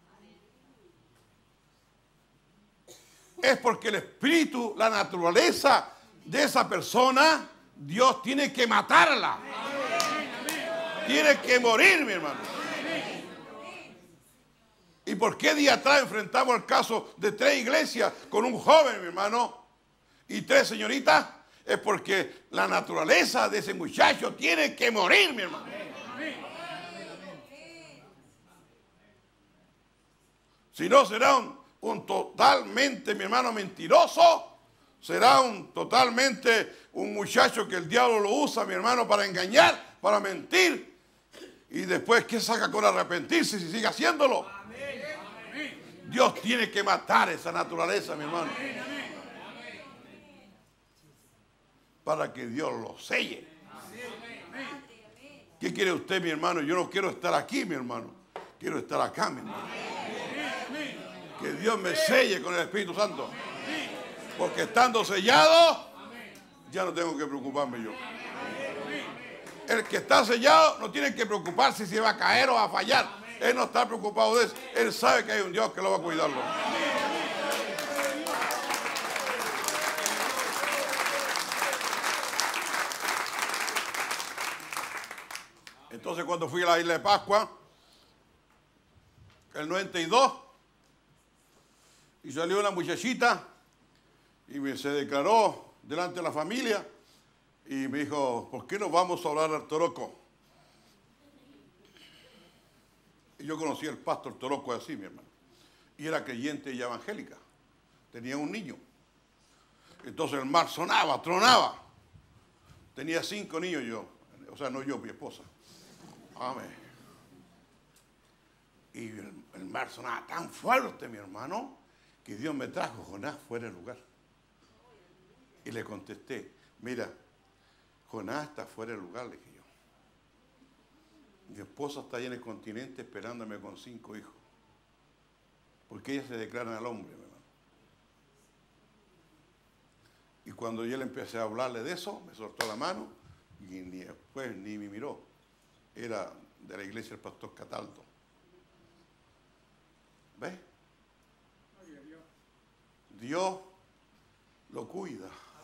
Es porque el espíritu, la naturaleza de esa persona, Dios tiene que matarla. Tiene que morir, mi hermano. ¿Y por qué día atrás enfrentamos el caso de 3 iglesias con un joven, mi hermano, y 3 señoritas? Es porque la naturaleza de ese muchacho tiene que morir, mi hermano. Si no, será un totalmente, mi hermano, mentiroso. Será totalmente un muchacho que el diablo lo usa, mi hermano, para engañar, para mentir. Y después, ¿qué saca con arrepentirse si sigue haciéndolo? Dios tiene que matar esa naturaleza, mi hermano. Para que Dios lo selle. ¿Qué quiere usted, mi hermano? Yo no quiero estar aquí, mi hermano. Quiero estar acá, mi hermano. Que Dios me selle con el Espíritu Santo. Porque estando sellado, ya no tengo que preocuparme yo. El que está sellado no tiene que preocuparse si va a caer o va a fallar. Él no está preocupado de eso. Él sabe que hay un Dios que lo va a cuidarlo. Entonces, cuando fui a la isla de Pascua, el 92, y salió una muchachita y se declaró delante de la familia y me dijo, ¿por qué no vamos a orar al Toroco? Y yo conocí al pastor Toroco así, mi hermano. Y era creyente y evangélica. Tenía un niño. Entonces el mar sonaba, tronaba. Tenía 5 niños yo. O sea, no yo, mi esposa. Amén. Y el mar sonaba tan fuerte, mi hermano, que Dios me trajo, Jonás, fuera del lugar. Y le contesté, mira, Jonás está fuera del lugar, le dije yo. Mi esposa está ahí en el continente esperándome con 5 hijos. Porque ellas se declaran al hombre, mi hermano. Y cuando yo le empecé a hablarle de eso, me soltó la mano y después ni me miró. Era de la iglesia del pastor Cataldo. ¿Ves? Dios lo cuida.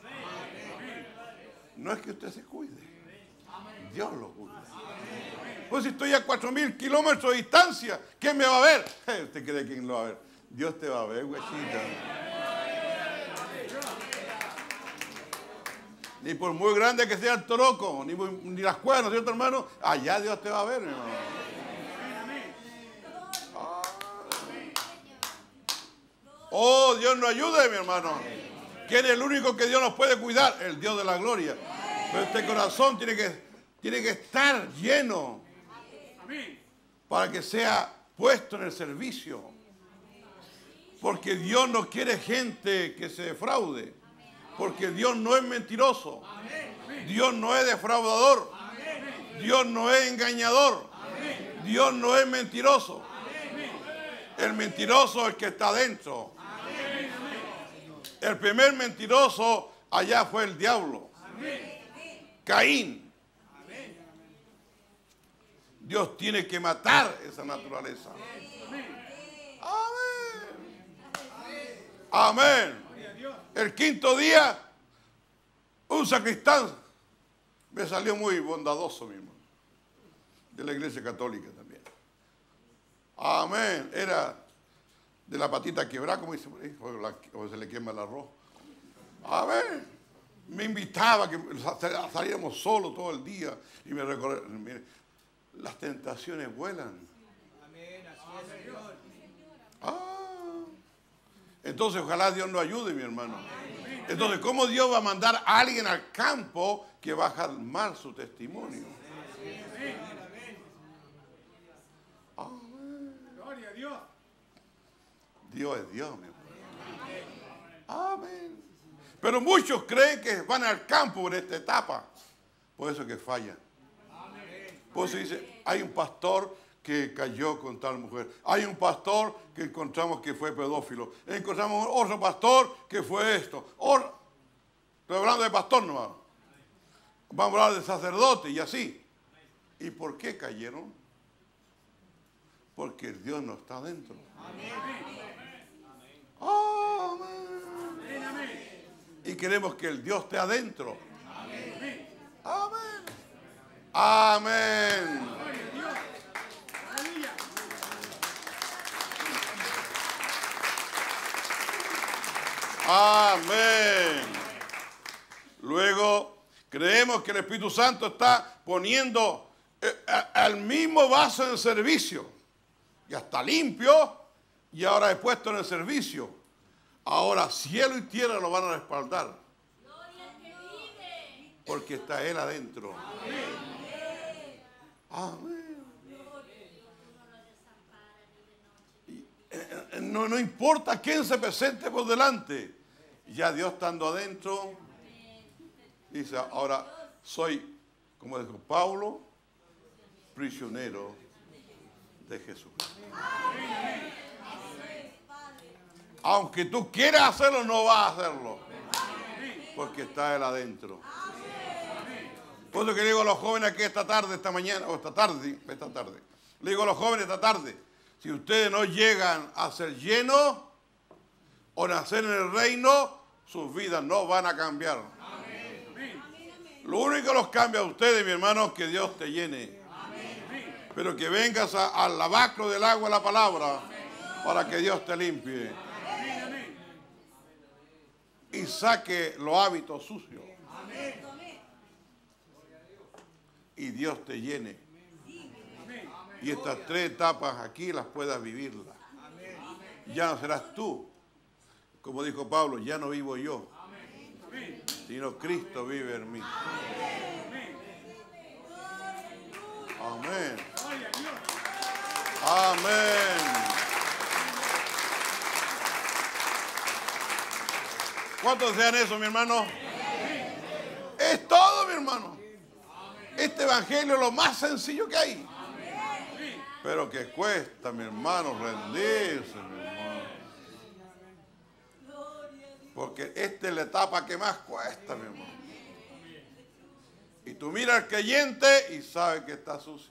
No es que usted se cuide. Dios lo cuida. Pues si estoy a 4.000 kilómetros de distancia, ¿quién me va a ver? ¿Usted cree quién lo va a ver? Dios te va a ver, güeyita. Ni por muy grande que sea el toroco, ni las cuevas, ¿no es cierto, hermano? Allá Dios te va a ver, mi hermano. Oh, Dios nos ayude, mi hermano. ¿Quién es el único que Dios nos puede cuidar? El Dios de la gloria. Pero este corazón tiene que estar lleno para que sea puesto en el servicio. Porque Dios no quiere gente que se defraude. Porque Dios no es mentiroso. Dios no es defraudador. Dios no es engañador. Dios no es mentiroso. El mentiroso es el que está adentro. El primer mentiroso allá fue el diablo. Caín. Dios tiene que matar esa naturaleza. Amén. Amén. El quinto día, un sacristán me salió muy bondadoso, mi hermano, de la iglesia católica también. Amén. Era de la patita quebrada, como dice por ahí, o se le quema el arroz. Amén. Me invitaba a que saliéramos solos todo el día y me recordé. Mire, las tentaciones vuelan. Amén, así es, Señor. Entonces, ojalá Dios nos ayude, mi hermano. Entonces, ¿cómo Dios va a mandar a alguien al campo que va a dejar mal su testimonio? Gloria a Dios. Dios es Dios, mi hermano. Amén. Pero muchos creen que van al campo en esta etapa. Por eso que fallan. Por eso dice, hay un pastor que cayó con tal mujer. Hay un pastor que encontramos que fue pedófilo. Encontramos otro pastor que fue esto. Estoy hablando de pastor nomás. Vamos a hablar de sacerdote y así. ¿Y por qué cayeron? Porque Dios no está dentro. Amén. Y queremos que el Dios esté adentro. Amén. Amén. Amén. Luego, creemos que el Espíritu Santo está poniendo al mismo vaso en servicio. Ya está limpio y ahora he puesto en el servicio. Ahora cielo y tierra lo van a respaldar. Porque está Él adentro. Amén. No importa quién se presente por delante. Ya Dios estando adentro, dice, ahora soy, como dijo Pablo, prisionero de Jesucristo. Aunque tú quieras hacerlo, no vas a hacerlo. Porque está Él adentro. Por eso que le digo a los jóvenes aquí esta tarde, esta mañana, o esta tarde, le digo a los jóvenes esta tarde, si ustedes no llegan a ser llenos o nacer en el reino, sus vidas no van a cambiar. Lo único que los cambia a ustedes, mi hermano, es que Dios te llene. Pero que vengas al lavacro del agua, la palabra, para que Dios te limpie. Y saque los hábitos sucios. Y Dios te llene. Y estas 3 etapas aquí las puedas vivirlas. Ya no serás tú. Como dijo Pablo, ya no vivo yo, sino Cristo vive en mí. Amén. Amén. ¿Cuántos desean eso, mi hermano? Es todo, mi hermano. Este evangelio es lo más sencillo que hay. Pero que cuesta, mi hermano, rendirse, mi hermano. Porque esta es la etapa que más cuesta, mi hermano. Y tú miras al creyente y sabes que está sucio.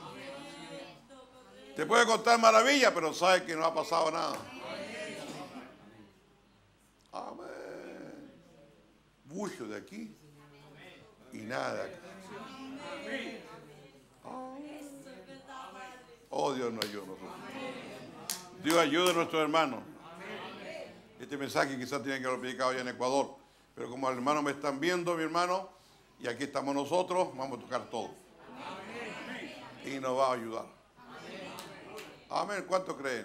Te puede contar maravillas, pero sabes que no ha pasado nada. Amén. Mucho de aquí y nada de aquí. Oh, Dios nos ayuda a nosotros. Dios ayuda a nuestros hermanos. Este mensaje quizás tiene que haber predicado allá en Ecuador. Pero como los hermanos me están viendo, mi hermano, y aquí estamos nosotros, vamos a tocar todo. Y nos va a ayudar. Amén. ¿Cuánto creen?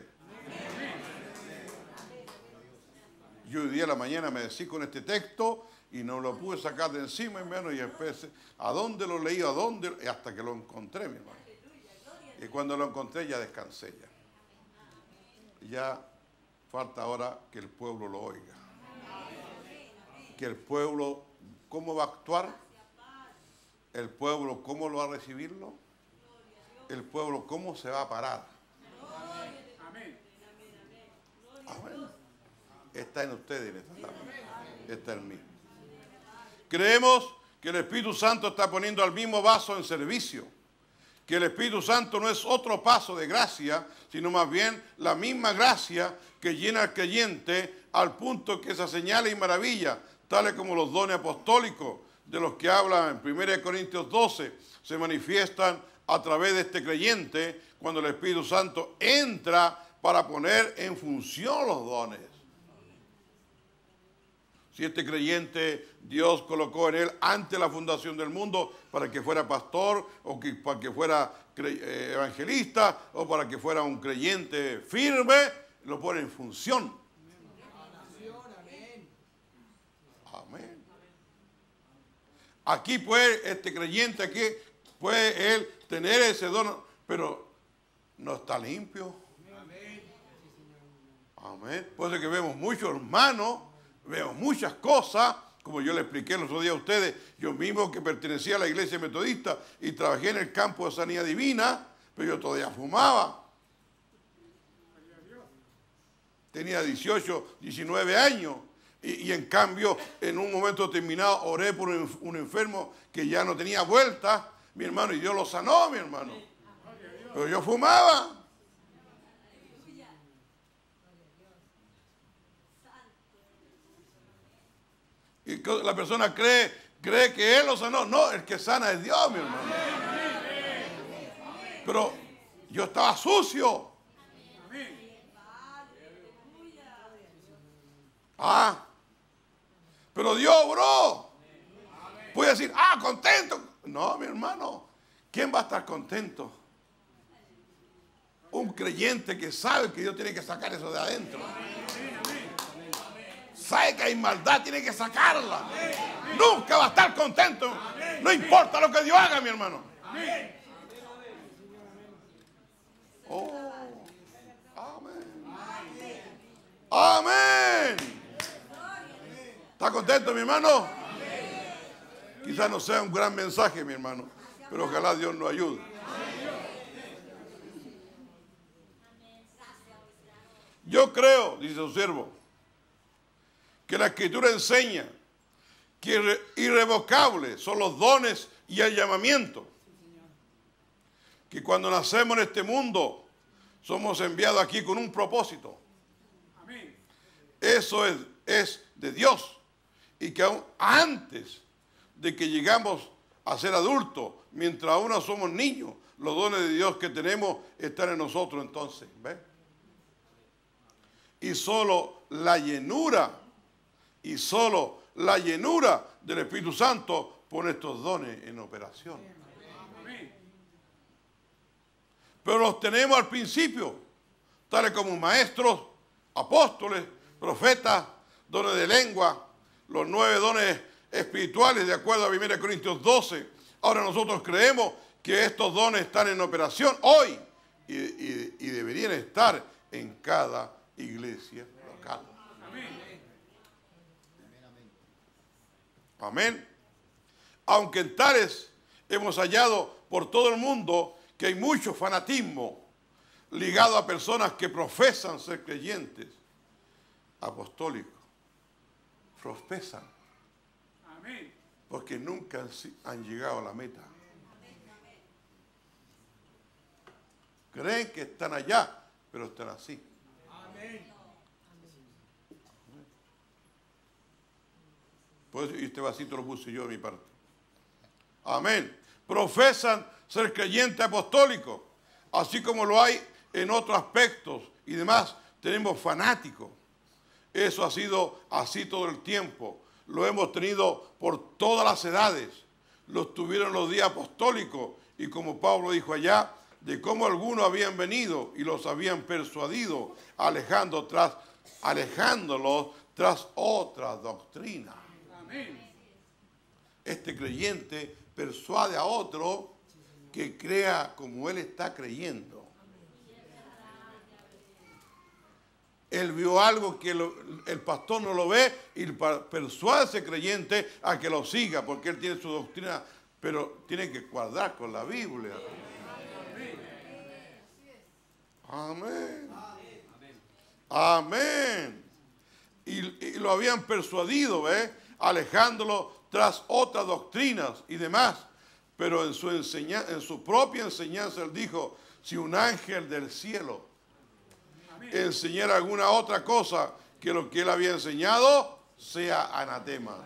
Yo hoy día a la mañana me decí con este texto y no lo pude sacar de encima, hermano, y después, ¿a dónde lo leí? ¿A dónde? Hasta que lo encontré, mi hermano. Y cuando lo encontré ya descansé ya. Ya falta ahora que el pueblo lo oiga. Que el pueblo, ¿cómo va a actuar? El pueblo, ¿cómo lo va a recibirlo? El pueblo, ¿cómo se va a parar? Amén. Está en ustedes en esta tarde. Está en mí. Creemos que el Espíritu Santo está poniendo al mismo vaso en servicio. Que el Espíritu Santo no es otro paso de gracia, sino más bien la misma gracia que llena al creyente al punto que esa señales y maravillas, tales como los dones apostólicos de los que habla en 1 Corintios 12, se manifiestan a través de este creyente cuando el Espíritu Santo entra para poner en función los dones. Si este creyente Dios colocó en él antes de la fundación del mundo para que fuera pastor o para que fuera evangelista o para que fuera un creyente firme, lo pone en función. Amén. Aquí puede este creyente, aquí puede él tener ese don, pero no está limpio. Amén. Por eso que vemos muchos hermanos, vemos muchas cosas, como yo le expliqué el otro día a ustedes, yo mismo que pertenecía a la iglesia metodista y trabajé en el campo de sanidad divina, pero yo todavía fumaba. Tenía 18, 19 años y en cambio en un momento determinado oré por un enfermo que ya no tenía vuelta, mi hermano, y Dios lo sanó, mi hermano. Pero yo fumaba. Y la persona cree que él lo sanó. No, el que sana es Dios, mi hermano. Pero yo estaba sucio. Pero Dios obró. Puede decir, contento. No, mi hermano. ¿Quién va a estar contento? Un creyente que sabe que Dios tiene que sacar eso de adentro. Sabe que hay maldad, tiene que sacarla. Nunca va a estar contento. No importa lo que Dios haga, mi hermano. Oh, amén. Amén. ¿Está contento, mi hermano? Quizás no sea un gran mensaje, mi hermano, pero ojalá Dios nos ayude. Yo creo, dice su siervo, que la Escritura enseña que irrevocables son los dones y el llamamiento. Que cuando nacemos en este mundo somos enviados aquí con un propósito. Eso es de Dios. Y que aún antes de que llegamos a ser adultos, mientras aún no somos niños, los dones de Dios que tenemos están en nosotros entonces. ¿Ves? Y solo la llenura del Espíritu Santo pone estos dones en operación. Pero los tenemos al principio, tales como maestros, apóstoles, profetas, dones de lengua, los 9 dones espirituales de acuerdo a 1 Corintios 12. Ahora nosotros creemos que estos dones están en operación hoy y deberían estar en cada iglesia local. Amén. Aunque en tales hemos hallado por todo el mundo que hay mucho fanatismo ligado a personas que profesan ser creyentes apostólicos. Profesan. Amén. Porque nunca han llegado a la meta. Creen que están allá, pero están así. Amén. Por eso, y este vasito lo puse yo de mi parte. Amén. Profesan ser creyentes apostólicos, así como lo hay en otros aspectos y demás. Tenemos fanáticos. Eso ha sido así todo el tiempo. Lo hemos tenido por todas las edades. Los tuvieron los días apostólicos. Y como Pablo dijo allá, de cómo algunos habían venido y los habían persuadido, alejándolos tras otra doctrina. Amén. Este creyente persuade a otro que crea como él está creyendo. Él vio algo que el pastor no lo ve y persuade a ese creyente a que lo siga, porque él tiene su doctrina, pero tiene que cuadrar con la Biblia. Amén. Amén. Y lo habían persuadido, ¿ves? Alejándolo tras otras doctrinas y demás. Pero en su propia enseñanza él dijo, si un ángel del cielo enseñara alguna otra cosa que lo que él había enseñado, sea anatema.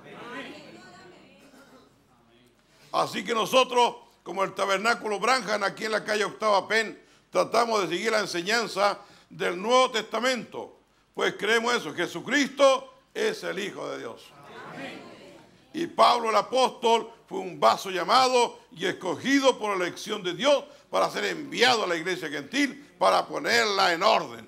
Así que nosotros, como el Tabernáculo Branham, aquí en la calle Octava Penn, tratamos de seguir la enseñanza del Nuevo Testamento. Pues creemos eso, Jesucristo es el Hijo de Dios. Y Pablo el apóstol fue un vaso llamado y escogido por elección de Dios para ser enviado a la iglesia gentil para ponerla en orden.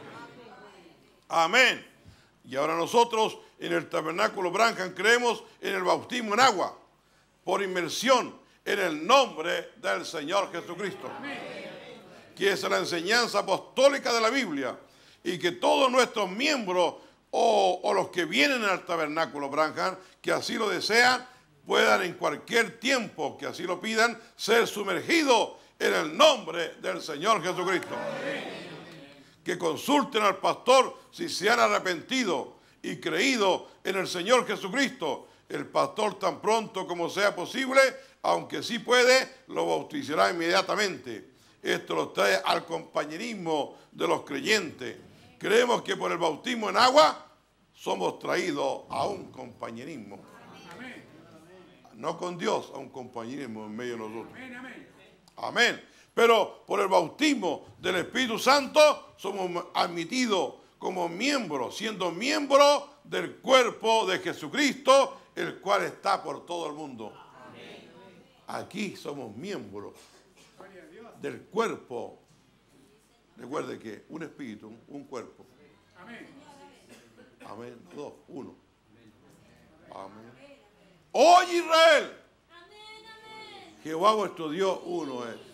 Amén. Y ahora nosotros en el Tabernáculo Branham creemos en el bautismo en agua por inmersión en el nombre del Señor Jesucristo, que es la enseñanza apostólica de la Biblia, y que todos nuestros miembros o los que vienen al Tabernáculo Branham, que así lo desean, puedan en cualquier tiempo que así lo pidan, ser sumergidos en el nombre del Señor Jesucristo. Que consulten al pastor si se han arrepentido y creído en el Señor Jesucristo. El pastor, tan pronto como sea posible, aunque sí puede, lo bautizará inmediatamente. Esto lo trae al compañerismo de los creyentes. Creemos que por el bautismo en agua somos traídos a un compañerismo. No con Dios, a un compañerismo en medio de nosotros. Amén. Pero por el bautismo del Espíritu Santo somos admitidos como miembros, siendo miembros del cuerpo de Jesucristo, el cual está por todo el mundo. Aquí somos miembros del cuerpo. Recuerde que un espíritu, un cuerpo. Amén. Dos, uno. Amén. ¡Oh Israel! Jehová vuestro Dios uno es.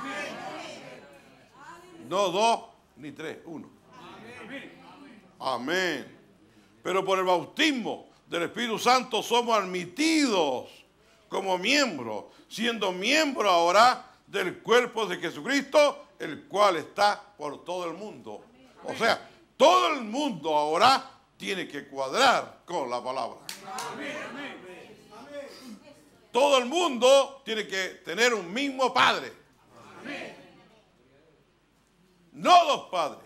No dos ni tres, uno. Amén. Pero por el bautismo del Espíritu Santo somos admitidos como miembros, siendo miembros ahora del cuerpo de Jesucristo, el cual está por todo el mundo. O sea, todo el mundo ahora tiene que cuadrar con la palabra. Todo el mundo tiene que tener un mismo padre. No dos padres.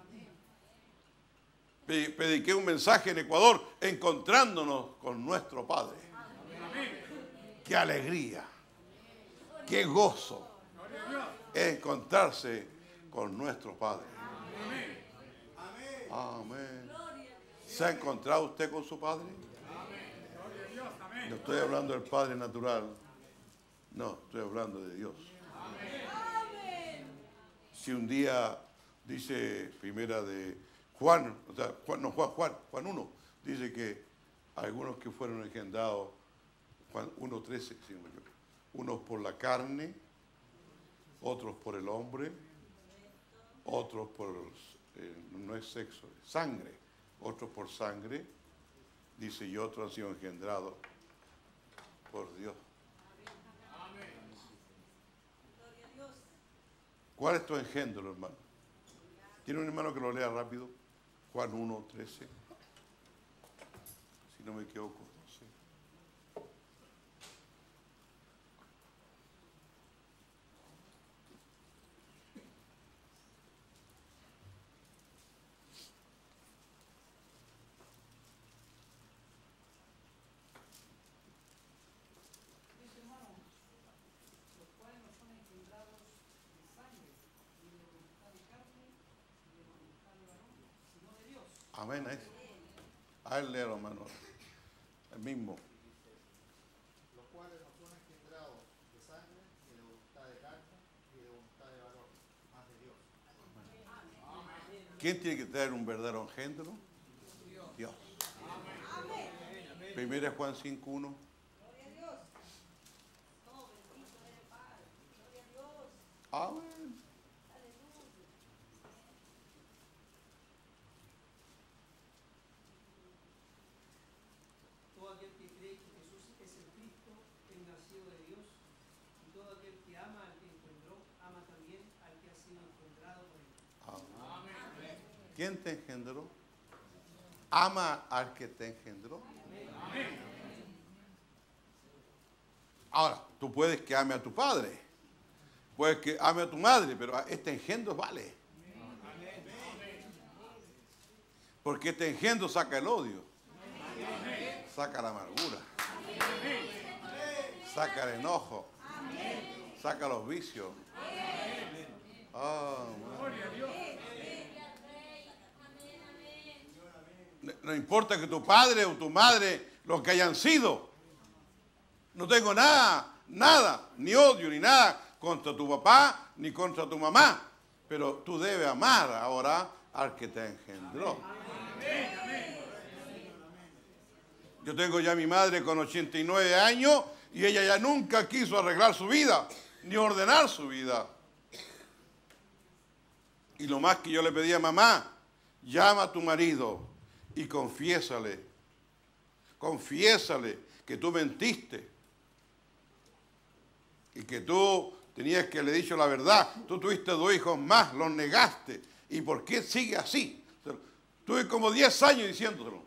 Prediqué un mensaje en Ecuador encontrándonos con nuestro Padre. Qué alegría, qué gozo encontrarse con nuestro Padre. Amén. ¿Se ha encontrado usted con su Padre? No estoy hablando del Padre natural. No, estoy hablando de Dios. Si un día dice primera de Juan, o sea, Juan 1, dice que algunos que fueron engendrados, Juan 1:13, unos por la carne, otros por el hombre, otros por, no es sexo, es sangre, otros por sangre, dice, y otros han sido engendrados por Dios. ¿Cuál es tu engendro, hermano? ¿Tiene un hermano que lo lea rápido? Juan 1, 13. Si no me equivoco, 12. Amén. A él léelo, hermano. El mismo. Los cuales no son engendrados de sangre, ni de voluntad de carne, ni de voluntad de varón, más de Dios. ¿Quién tiene que tener un verdadero engendro? Dios. Primera es Juan 5:1. Amén. Todo aquel que cree que Jesús es el Cristo, el nacido de Dios, y todo aquel que ama al que engendró, ama también al que ha sido engendrado por él. Amén. ¿Quién te engendró? Ama al que te engendró. Ahora, tú puedes que ame a tu padre, puedes que ame a tu madre, pero este engendro vale. Porque este engendro saca el odio, saca la amargura, saca el enojo, saca los vicios. No importa que tu padre o tu madre, los que hayan sido, no tengo nada, ni odio, ni nada contra tu papá, ni contra tu mamá, pero tú debes amar ahora al que te engendró. Yo tengo ya a mi madre con 89 años y ella ya nunca quiso arreglar su vida, ni ordenar su vida. Y lo más que yo le pedí a mamá, llama a tu marido y confiésale que tú mentiste y que tú tenías que le dicho la verdad. Tú tuviste 2 hijos más, los negaste. ¿Y por qué sigue así? Tuve como 10 años diciéndotelo.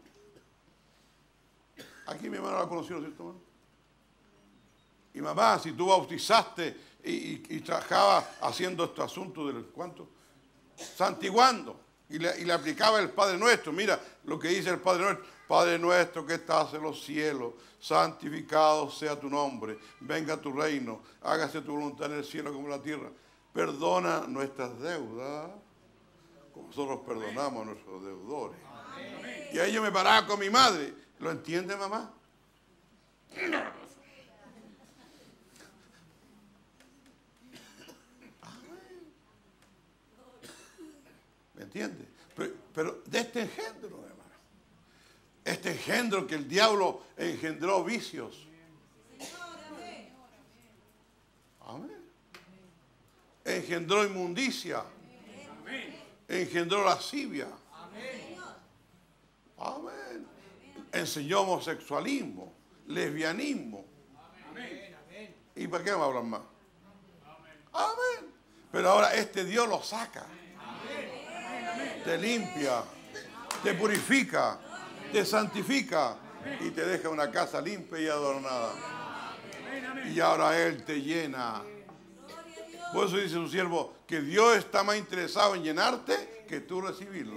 Aquí mi hermano la conoció, ¿no es cierto, hermano? Y mamá, si tú bautizaste y trabajabas haciendo este asunto del ¿cuánto? Santiguando. Y le aplicaba el Padre Nuestro. Mira lo que dice el Padre Nuestro. Padre nuestro que estás en los cielos, santificado sea tu nombre. Venga tu reino. Hágase tu voluntad en el cielo como en la tierra. Perdona nuestras deudas, como nosotros perdonamos a nuestros deudores. Amén. Y ahí yo me paraba con mi madre. ¿Lo entiende, mamá? ¿Me entiende? Pero de este engendro, hermano. Este engendro que el diablo engendró vicios. Amén. Engendró inmundicia. Engendró lascivia. Amén. Enseñó homosexualismo, lesbianismo. ¿Y para qué me hablan más? Amén. Pero ahora este Dios lo saca. Te limpia, te purifica, te santifica y te deja una casa limpia y adornada. Y ahora Él te llena. Por eso dice su siervo que Dios está más interesado en llenarte que tú recibirlo.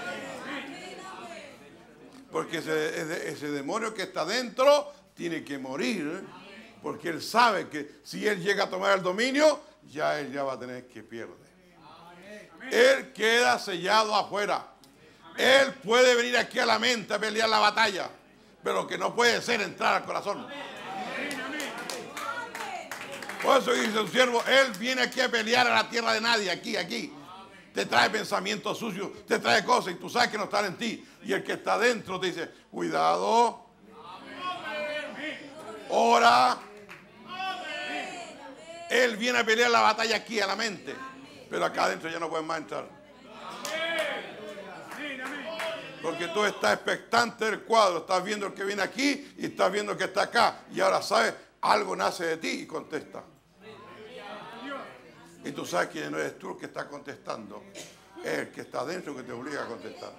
Porque ese demonio que está dentro tiene que morir, porque Él sabe que si Él llega a tomar el dominio, Él ya va a tener que perder. Él queda sellado afuera. Él puede venir aquí a la mente a pelear la batalla, pero lo que no puede ser entrar al corazón. Por eso dice su siervo, Él viene aquí a pelear a la tierra de nadie, aquí. Te trae pensamientos sucios, te trae cosas y tú sabes que no están en ti. Y el que está dentro te dice, cuidado, ora. Él viene a pelear la batalla aquí a la mente, pero acá adentro ya no pueden más entrar. Porque tú estás expectante del cuadro, estás viendo el que viene aquí y estás viendo el que está acá. Y ahora sabes, algo nace de ti y contesta. Y tú sabes que no eres tú el que está contestando. Es el que está adentro que te obliga a contestar.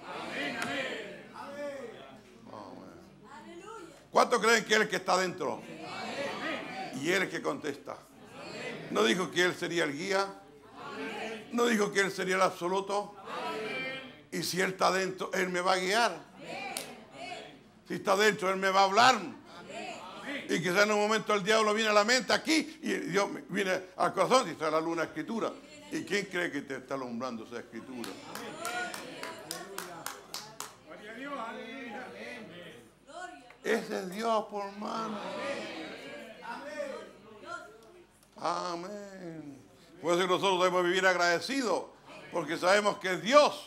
¿Cuántos creen que es el que está adentro? Y él es el que contesta. ¿No dijo que él sería el guía? ¿No dijo que él sería el absoluto? Y si él está adentro, él me va a guiar. Si está adentro, él me va a hablar. Y quizás en un momento el diablo viene a la mente aquí y Dios viene al corazón y está la luna escritura. ¿Y quién cree que te está alumbrando esa escritura? Ese es Dios, por hermano. Amén. Por eso nosotros debemos vivir agradecidos, porque sabemos que es Dios.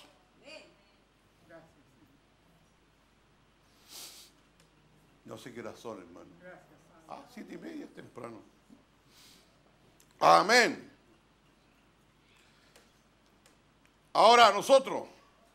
No sé qué era sol, hermano. 7:30 es temprano. Amén. Ahora nosotros,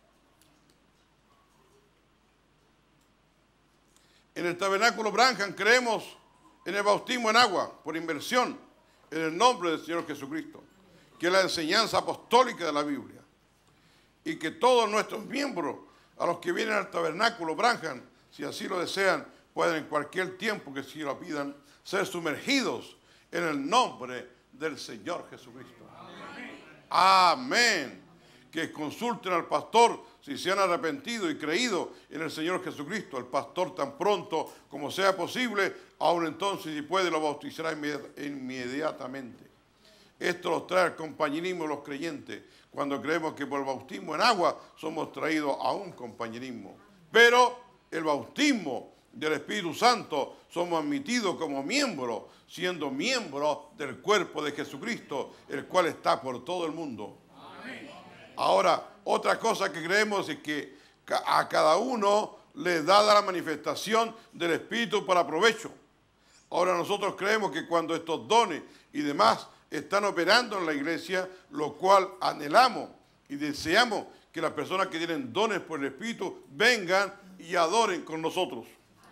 en el tabernáculo Branham, creemos en el bautismo en agua por inmersión en el nombre del Señor Jesucristo, que es la enseñanza apostólica de la Biblia, y que todos nuestros miembros, a los que vienen al tabernáculo Branham, si así lo desean, pueden en cualquier tiempo que si lo pidan, ser sumergidos en el nombre del Señor Jesucristo. Amén. Que consulten al pastor si se han arrepentido y creído en el Señor Jesucristo. El pastor tan pronto como sea posible, aún entonces si puede lo bautizará inmediatamente. Esto los trae al compañerismo de los creyentes, cuando creemos que por el bautismo en agua somos traídos a un compañerismo. Pero el bautismo del Espíritu Santo somos admitidos como miembros, siendo miembros del cuerpo de Jesucristo, el cual está por todo el mundo. Ahora, otra cosa que creemos es que a cada uno le da la manifestación del Espíritu para provecho. Ahora nosotros creemos que cuando estos dones y demás están operando en la iglesia, lo cual anhelamos y deseamos que las personas que tienen dones por el Espíritu vengan y adoren con nosotros.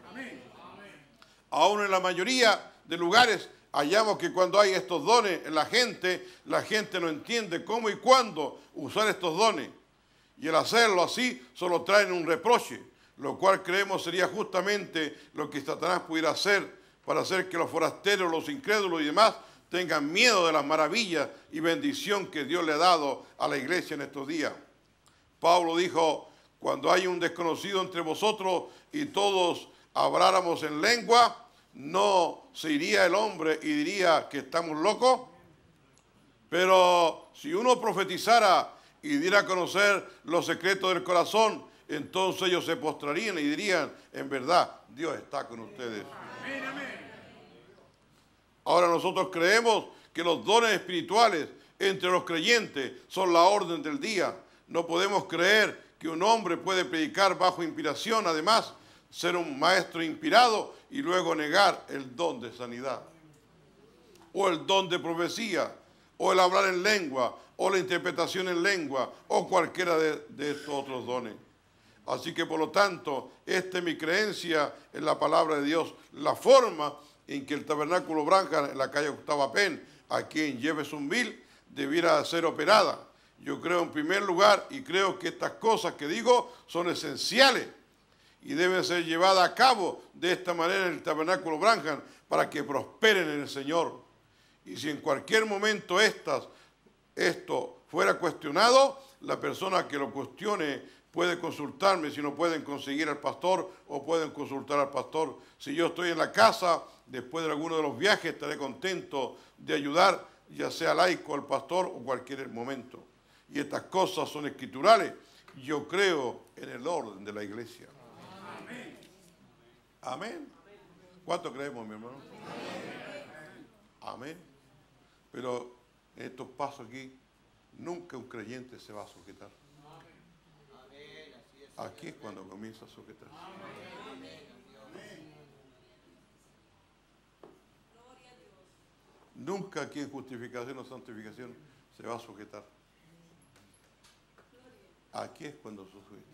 Aún en la mayoría de lugares hallamos que cuando hay estos dones en la gente no entiende cómo y cuándo usar estos dones. Y el hacerlo así solo traen un reproche, lo cual creemos sería justamente lo que Satanás pudiera hacer para hacer que los forasteros, los incrédulos y demás tengan miedo de las maravillas y bendición que Dios le ha dado a la iglesia en estos días. Pablo dijo, cuando hay un desconocido entre vosotros y todos habláramos en lengua, ¿no se iría el hombre y diría que estamos locos? Pero si uno profetizara y diera a conocer los secretos del corazón, entonces ellos se postrarían y dirían, en verdad, Dios está con ustedes. Ahora nosotros creemos que los dones espirituales entre los creyentes son la orden del día. No podemos creer que un hombre puede predicar bajo inspiración, además, ser un maestro inspirado y luego negar el don de sanidad, o el don de profecía, o el hablar en lengua, o la interpretación en lengua, o cualquiera de estos otros dones. Así que por lo tanto, esta es mi creencia en la palabra de Dios, la forma en que el tabernáculo Branham en la calle Octava Penn, aquí en Jeffersonville, debiera ser operada. Yo creo en primer lugar, y creo que estas cosas que digo son esenciales y deben ser llevadas a cabo de esta manera en el tabernáculo Branham para que prosperen en el Señor. Y si en cualquier momento esto fuera cuestionado, la persona que lo cuestione puede consultarme, si no pueden conseguir al pastor o pueden consultar al pastor. Si yo estoy en la casa, después de alguno de los viajes, estaré contento de ayudar, ya sea laico, al pastor o cualquier momento. Y estas cosas son escriturales. Yo creo en el orden de la iglesia. Amén. ¿Cuánto creemos, mi hermano? Amén. Pero en estos pasos aquí, nunca un creyente se va a sujetar. Aquí es cuando comienza a sujetarse. Nunca aquí en justificación o santificación se va a sujetar. Aquí es cuando se sujeta.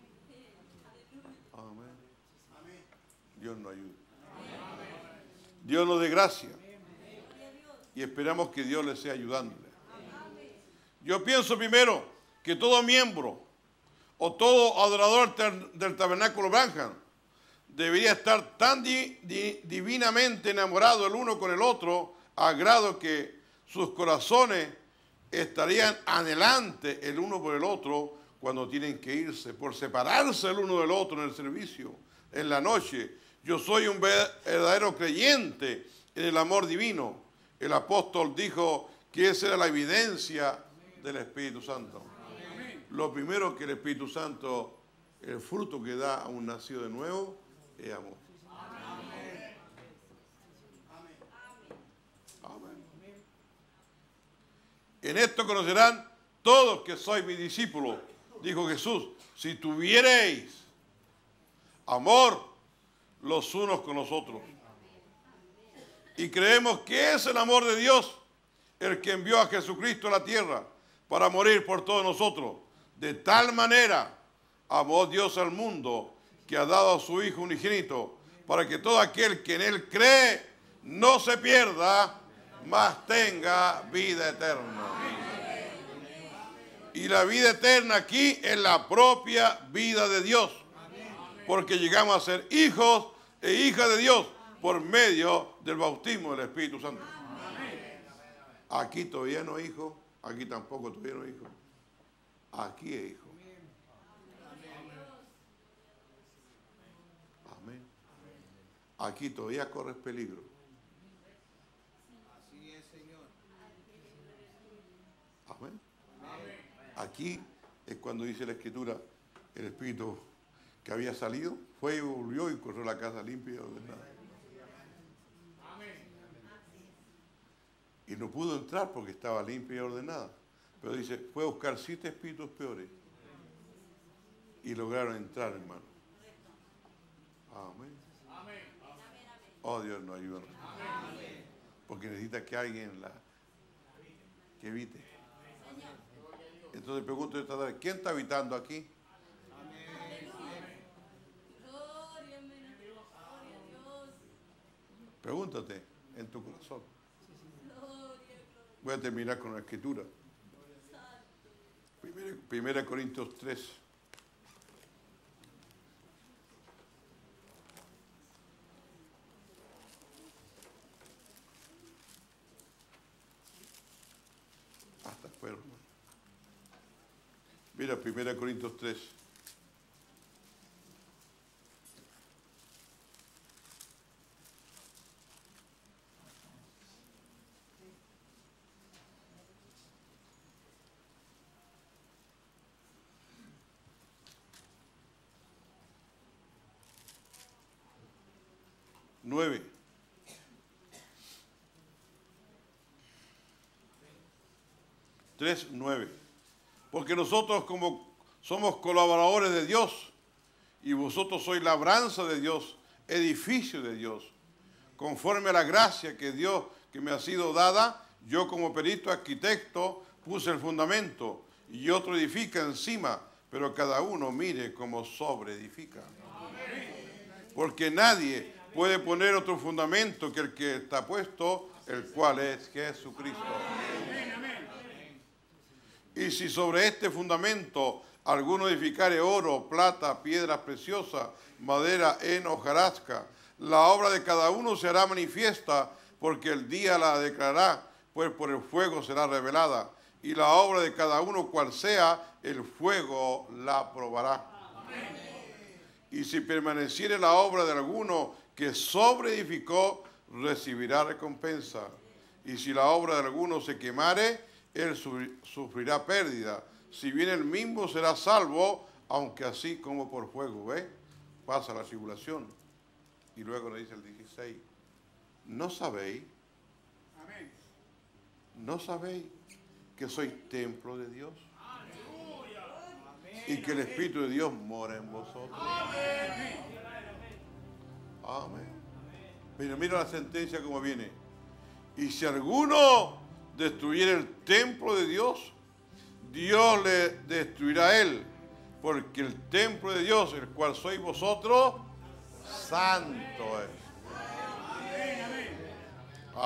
Amén. Dios nos ayude. Dios nos dé gracia. Y esperamos que Dios le sea ayudándole. Yo pienso primero que todo miembro o todo adorador del tabernáculo Branham debería estar tan divinamente enamorado el uno con el otro, a grado que sus corazones estarían anhelantes el uno por el otro cuando tienen que irse, por separarse el uno del otro en el servicio, en la noche. Yo soy un verdadero creyente en el amor divino. El apóstol dijo que esa era la evidencia del Espíritu Santo. Lo primero que el Espíritu Santo, el fruto que da a un nacido de nuevo, es amor. Amén. En esto conocerán todos que sois mis discípulos, dijo Jesús, si tuviereis amor los unos con los otros. Y creemos que es el amor de Dios el que envió a Jesucristo a la tierra para morir por todos nosotros. De tal manera amó Dios al mundo que ha dado a su Hijo unigénito, para que todo aquel que en Él cree no se pierda, mas tenga vida eterna. Y la vida eterna aquí es la propia vida de Dios, porque llegamos a ser hijos e hijas de Dios por medio del bautismo del Espíritu Santo. Aquí todavía no es hijo, aquí tampoco todavía no es hijo. Aquí es hijo. Amén. Aquí todavía corres peligro. Así es, Señor. Amén. Aquí es cuando dice la Escritura, el Espíritu que había salido fue y volvió y corrió la casa limpia y ordenada. Y no pudo entrar porque estaba limpia y ordenada. Pero dice, fue a buscar 7 espíritus peores. Y lograron entrar, hermano. Amén. Oh, Dios nos ayuda. Porque necesita que alguien que evite. Entonces pregunto esta tarde, ¿quién está habitando aquí? Pregúntate en tu corazón. Voy a terminar con la escritura. 1 Corintios 3. Hasta fuera, hermano. Mira, 1 Corintios 3. Nueve. Tres, 9. Porque nosotros como somos colaboradores de Dios y vosotros sois labranza de Dios, edificio de Dios, conforme a la gracia que Dios que me ha sido dada, yo como perito arquitecto puse el fundamento y otro edifica encima, pero cada uno mire cómo sobreedifica. Porque nadie puede poner otro fundamento que el que está puesto, el cual es Jesucristo. Y si sobre este fundamento alguno edificare oro, plata, piedras preciosas, madera, heno, hojarasca, la obra de cada uno se hará manifiesta, porque el día la declarará, pues por el fuego será revelada. Y la obra de cada uno, cual sea, el fuego la probará. Y si permaneciere la obra de alguno que sobreedificó, recibirá recompensa. Y si la obra de alguno se quemare, él sufrirá pérdida. Si bien él mismo será salvo, aunque así como por fuego. ¿Ve? Pasa la tribulación. Y luego le dice el 16, ¿no sabéis? Amén. ¿No sabéis que sois templo de Dios? Y que el Espíritu de Dios mora en vosotros. Amén. Mira la sentencia como viene. Y si alguno destruyera el templo de Dios, Dios le destruirá a él, porque el templo de Dios, el cual sois vosotros, santo es.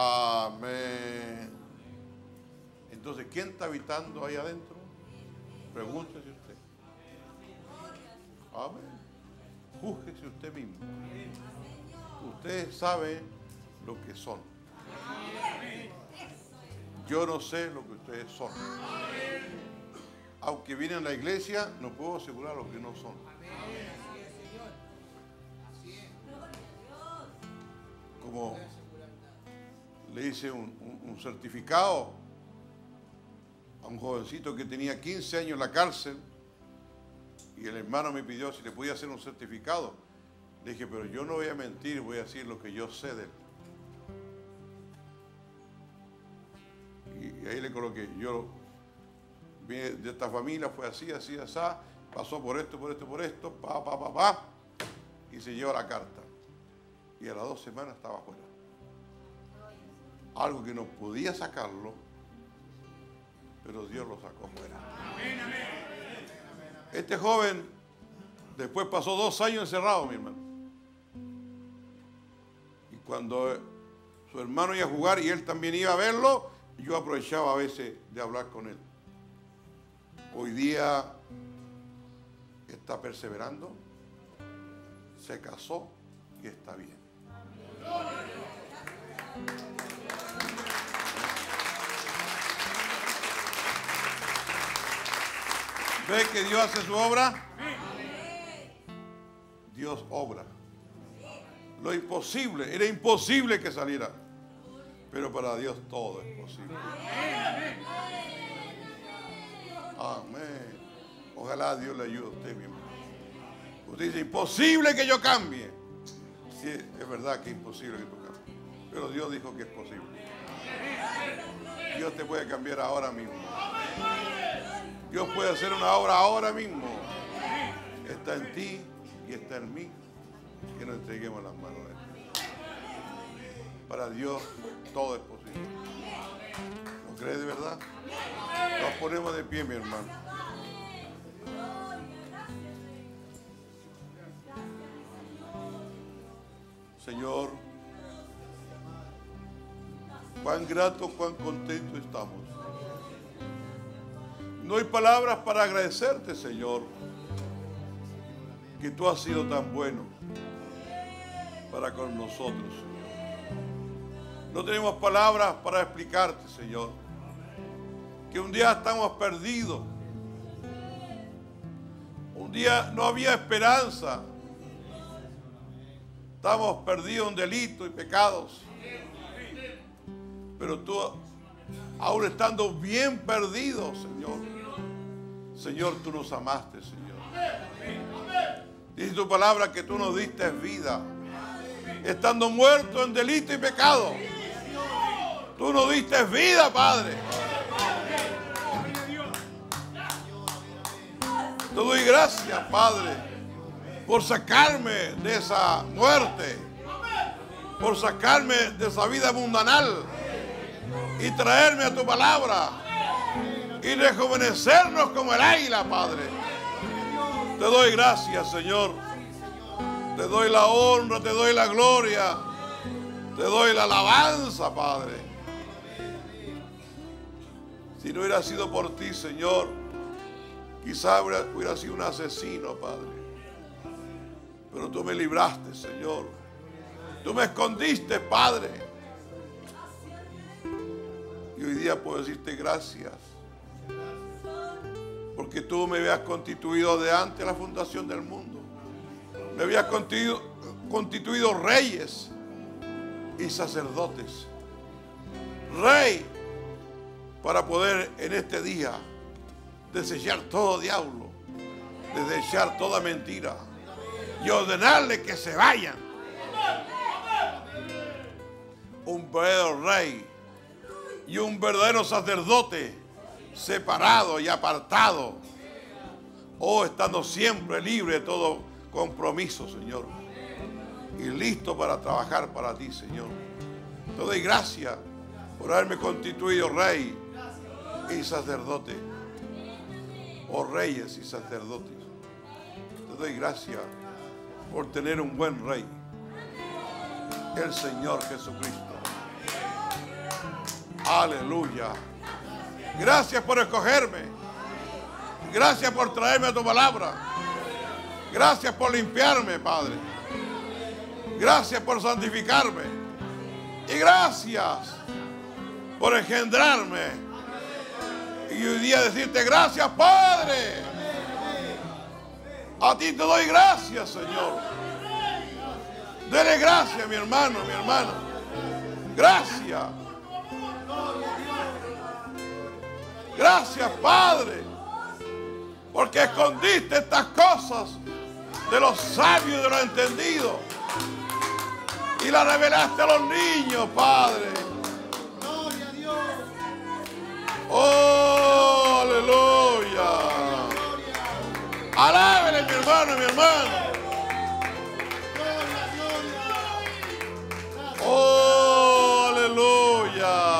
Amén. Entonces, ¿quién está habitando ahí adentro? Pregúntese usted. Amén. Júzguese usted mismo. Ustedes saben lo que son. Yo no sé lo que ustedes son. Aunque vienen a la iglesia, no puedo asegurar lo que no son. Como le hice un certificado a un jovencito que tenía 15 años en la cárcel, y el hermano me pidió si le podía hacer un certificado. Le dije, pero yo no voy a mentir, voy a decir lo que yo sé de él. Y ahí le coloqué, yo vine de esta familia, fue así, así, así, pasó por esto, y se lleva la carta. Y a las 2 semanas estaba fuera. Algo que no podía sacarlo, pero Dios lo sacó fuera. Este joven después pasó 2 años encerrado, mi hermano. Y cuando su hermano iba a jugar y él también iba a verlo, yo aprovechaba a veces de hablar con él. Hoy día está perseverando, se casó y está bien. ¿Ve que Dios hace su obra? Dios obra. Lo imposible, era imposible que saliera. Pero para Dios todo es posible. Amén. Ojalá Dios le ayude a usted, mi hermano. Usted dice, imposible que yo cambie. Sí, es verdad que es imposible que tú cambies. Pero Dios dijo que es posible. Dios te puede cambiar ahora mismo. Dios puede hacer una obra ahora mismo. Está en ti y está en mí. Que nos entreguemos las manos de Él. Para Dios todo es posible. ¿Lo crees de verdad? Nos ponemos de pie, mi hermano. Señor, cuán grato, cuán contento estamos. No hay palabras para agradecerte, Señor, que tú has sido tan bueno para con nosotros, Señor. No tenemos palabras para explicarte, Señor, que un día estamos perdidos. Un día no había esperanza. Estamos perdidos en delitos y pecados. Pero tú, aún estando bien perdidos, Señor, tú nos amaste, Señor. Dice tu palabra que tú nos diste vida. Estando muertos en delito y pecado, tú nos diste vida, Padre. Te doy gracias, Padre, por sacarme de esa muerte, por sacarme de esa vida mundanal y traerme a tu palabra y rejuvenecernos como el águila, Padre. Te doy gracias, Señor. Te doy la honra, te doy la gloria, te doy la alabanza, Padre. Si no hubiera sido por ti, Señor, quizás hubiera sido un asesino, Padre. Pero tú me libraste, Señor. Tú me escondiste, Padre. Y hoy día puedo decirte gracias. Porque tú me habías constituido de antes de la fundación del mundo. Me habías constituido reyes y sacerdotes. Rey, para poder en este día desechar todo diablo, desechar toda mentira y ordenarle que se vayan. Un verdadero rey y un verdadero sacerdote, separado y apartado, estando siempre libre de todo compromiso, Señor, y listo para trabajar para ti, Señor. Te doy gracias por haberme constituido rey y sacerdote, reyes y sacerdotes. Te doy gracias por tener un buen rey, el Señor Jesucristo. Aleluya. Gracias por escogerme. Gracias por traerme a tu palabra. Gracias por limpiarme, Padre. Gracias por santificarme. Y gracias por engendrarme. Y hoy día decirte gracias, Padre. A ti te doy gracias, Señor. Dele gracias, mi hermano, mi hermana. Gracias. Gracias, Padre, porque escondiste estas cosas de los sabios y de los entendidos y las revelaste a los niños, Padre. Oh, aleluya. Alábele, mi hermano, mi hermana. Oh, aleluya.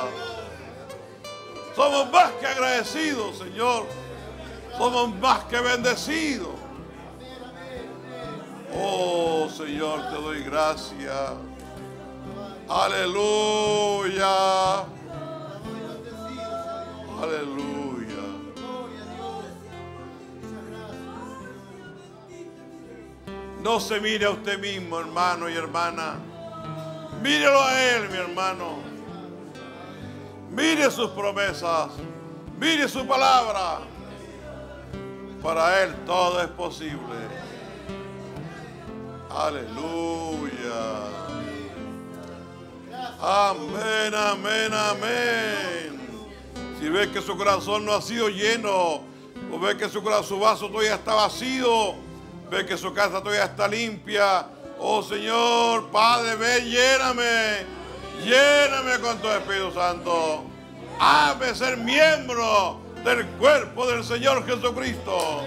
Somos más que agradecidos, Señor. Somos más que bendecidos. Oh, Señor, te doy gracias. Aleluya. Aleluya. No se mire a usted mismo, hermano y hermana. Mírelo a Él, mi hermano. Mire sus promesas. Mire su palabra. Para Él todo es posible. Aleluya. Amén, amén, amén. Si ves que su corazón no ha sido lleno, o ves que su vaso todavía está vacío, ves que su casa todavía está limpia, oh Señor, Padre, ven, lléname. Lléname con tu Espíritu Santo. Hazme ser miembro del cuerpo del Señor Jesucristo.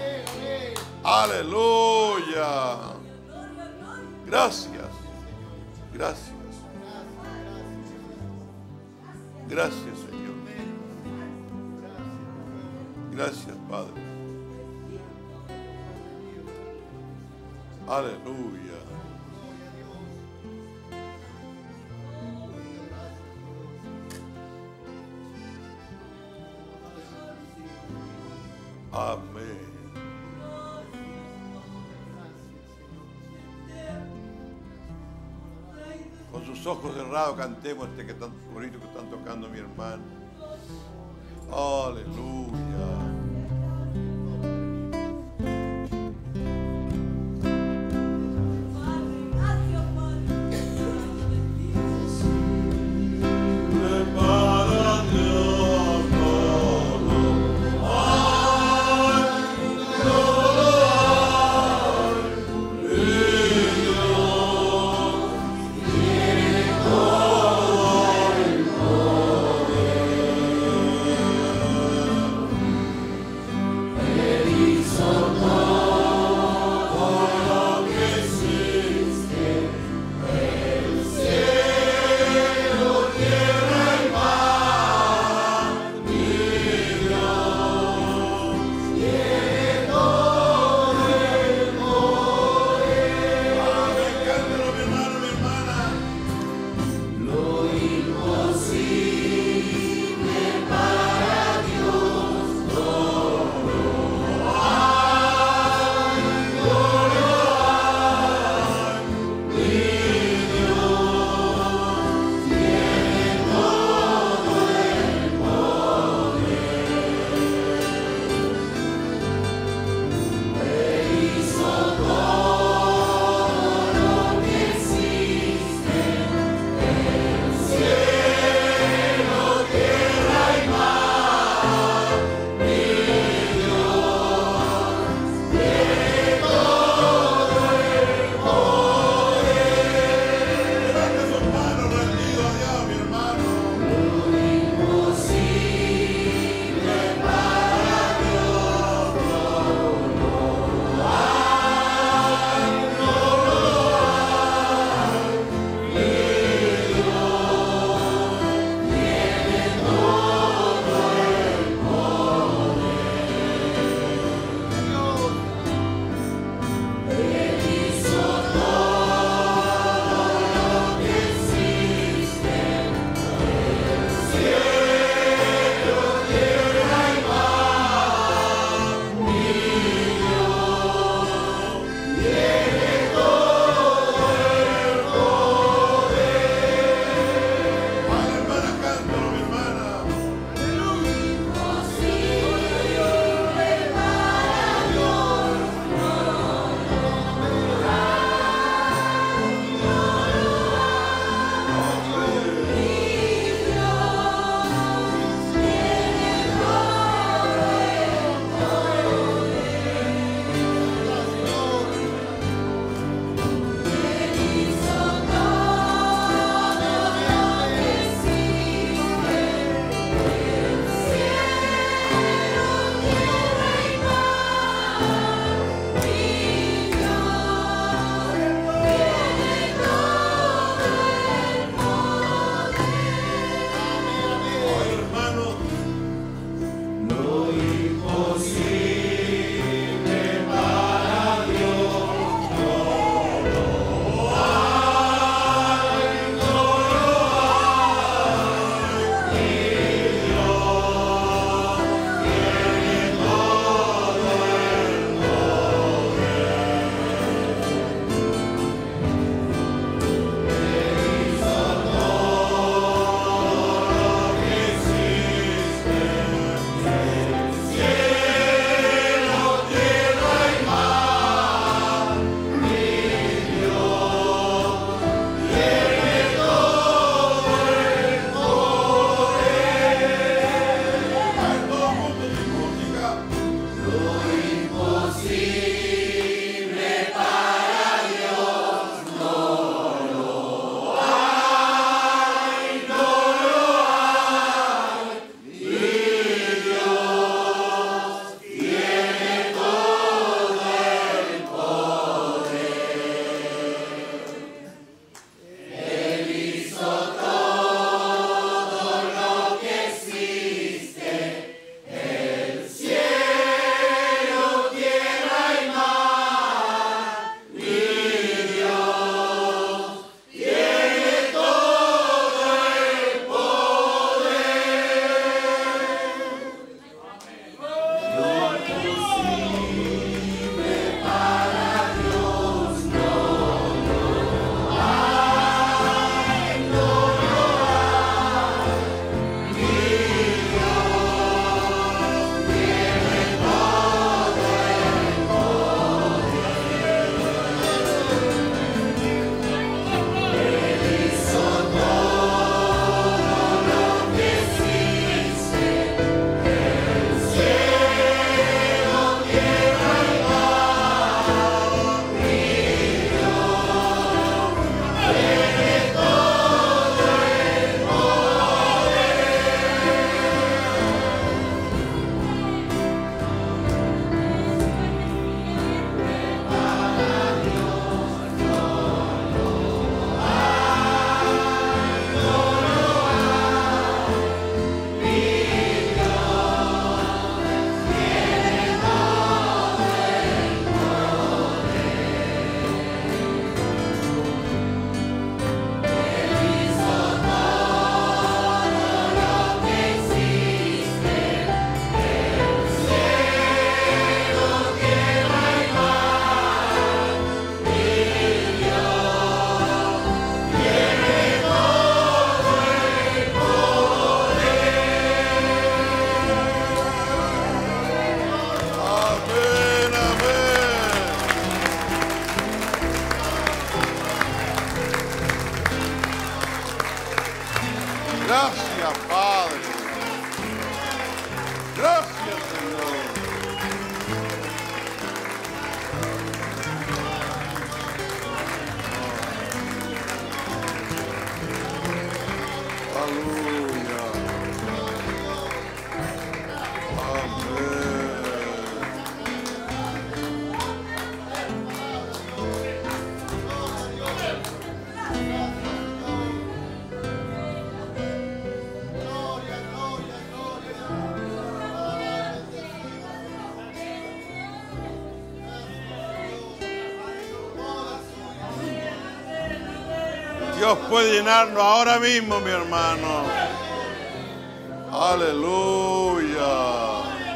Aleluya. Gracias. Gracias. Gracias, Señor. Gracias, Padre. Aleluya. Amén. Con sus ojos cerrados cantemos este que tan bonito que están tocando mi hermano. Aleluya. Dios puede llenarnos ahora mismo, mi hermano. Aleluya.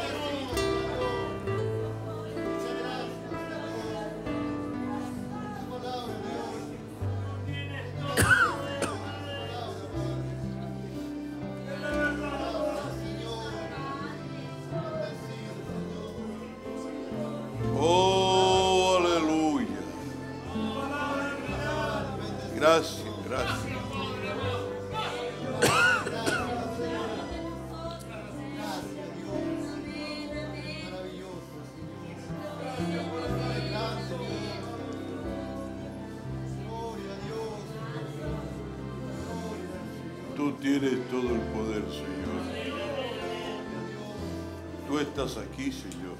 Oh, aleluya. Gracias, gracias. Tú tienes todo el poder, Señor. Tú estás aquí, Señor.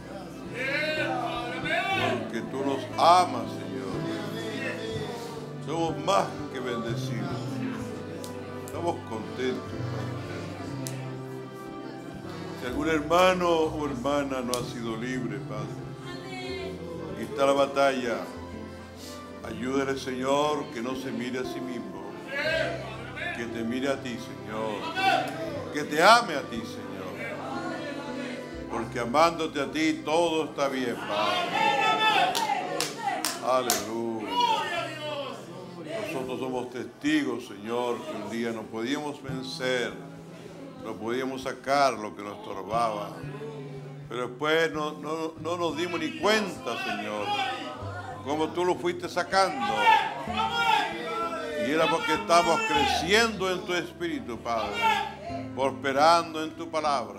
Porque tú nos amas, Señor. Somos más que bendecidos. Estamos contentos, Padre. Si algún hermano o hermana no ha sido libre, Padre, aquí está la batalla. Ayúdale, Señor, que no se mire a sí mismo. Que te mire a ti, Señor. Que te ame a ti, Señor. Porque amándote a ti todo está bien, Padre. Aleluya. Nosotros somos testigos, Señor, que un día no podíamos vencer, no podíamos sacar lo que nos estorbaba. Pero después no nos dimos ni cuenta, Señor, cómo tú lo fuiste sacando. Y era porque estamos creciendo en tu espíritu, Padre, prosperando en tu palabra.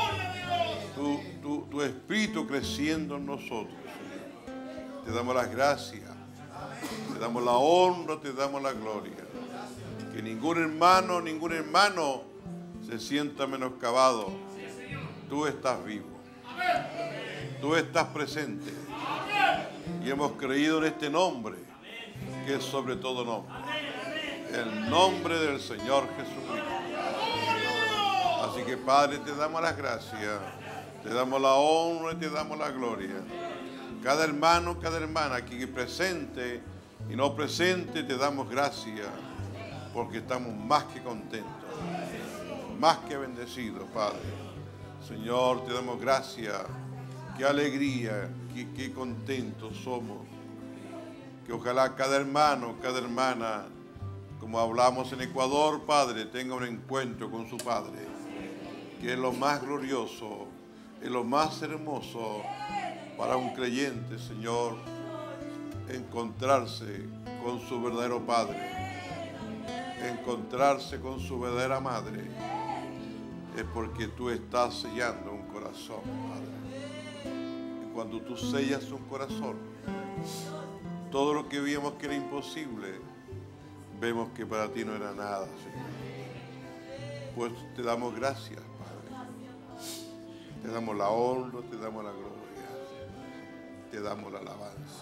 Tu espíritu creciendo en nosotros, Señor. Te damos las gracias, te damos la honra, te damos la gloria. Que ningún hermano se sienta menoscabado. Tú estás vivo. Tú estás presente. Y hemos creído en este nombre, que es sobre todo nombre. El nombre del Señor Jesucristo. Así que, Padre, te damos las gracias, te damos la honra y te damos la gloria. Cada hermano, cada hermana aquí presente y no presente, te damos gracias, porque estamos más que contentos, más que bendecidos, Padre. Señor, te damos gracias. Qué alegría, qué contentos somos. Que ojalá cada hermano, cada hermana, como hablamos en Ecuador, Padre, tenga un encuentro con su Padre, que es lo más glorioso, es lo más hermoso para un creyente, Señor, encontrarse con su verdadero Padre, encontrarse con su verdadera Madre. Es porque tú estás sellando un corazón, Padre. Y cuando tú sellas un corazón, todo lo que vimos que era imposible, vemos que para ti no era nada, Señor. Pues te damos gracias, Padre. Te damos la honra, te damos la gloria, te damos la alabanza.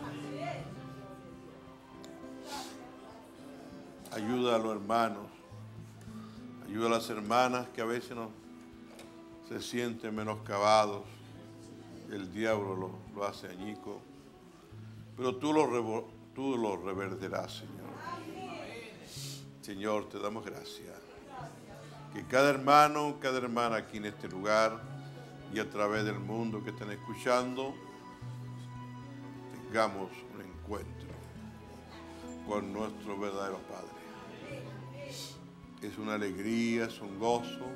Ayuda a los hermanos, ayuda a las hermanas que a veces se sienten menoscabados. El diablo lo hace añico, pero tú lo reverderás, Señor. Señor, te damos gracias. Que cada hermano, cada hermana aquí en este lugar y a través del mundo que están escuchando, tengamos un encuentro con nuestro verdadero Padre. Es una alegría, es un gozo,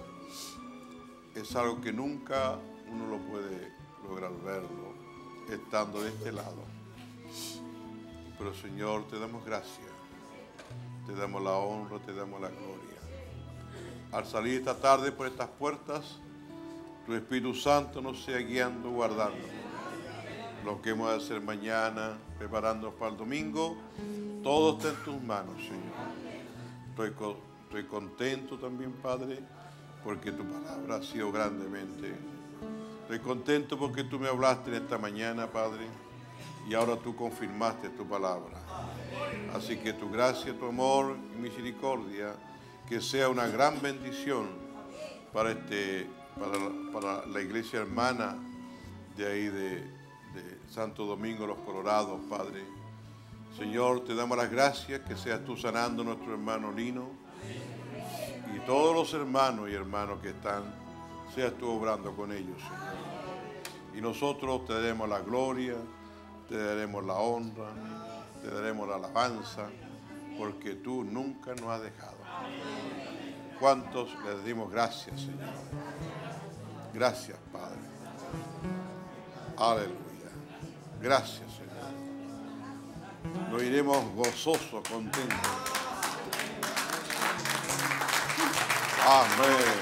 es algo que nunca uno lo puede lograr verlo estando de este lado. Pero, Señor, te damos gracias, te damos la honra, te damos la gloria. Al salir esta tarde por estas puertas, tu Espíritu Santo nos sea guiando, guardando. Lo que hemos de hacer mañana, preparándonos para el domingo, todo está en tus manos, Señor. Estoy contento también, Padre, porque tu palabra ha sido grandemente. Estoy contento porque tú me hablaste en esta mañana, Padre, y ahora tú confirmaste tu palabra. Así que tu gracia, tu amor y misericordia, que sea una gran bendición para la iglesia hermana de ahí de Santo Domingo, Los Colorados, Padre. Señor, te damos las gracias que seas tú sanando a nuestro hermano Lino y todos los hermanos y hermanas que están, seas tú obrando con ellos, Señor. Y nosotros te daremos la gloria, te daremos la honra, te daremos la alabanza, porque tú nunca nos has dejado. ¿Cuántos le dimos gracias, Señor? Gracias, Padre. Aleluya. Gracias, Señor. Nos iremos gozosos, contentos. Amén.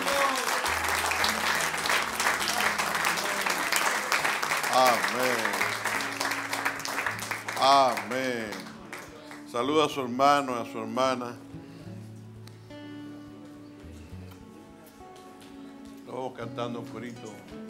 Amén. Amén. Saluda a su hermano, a su hermana. Vamos cantando un corito.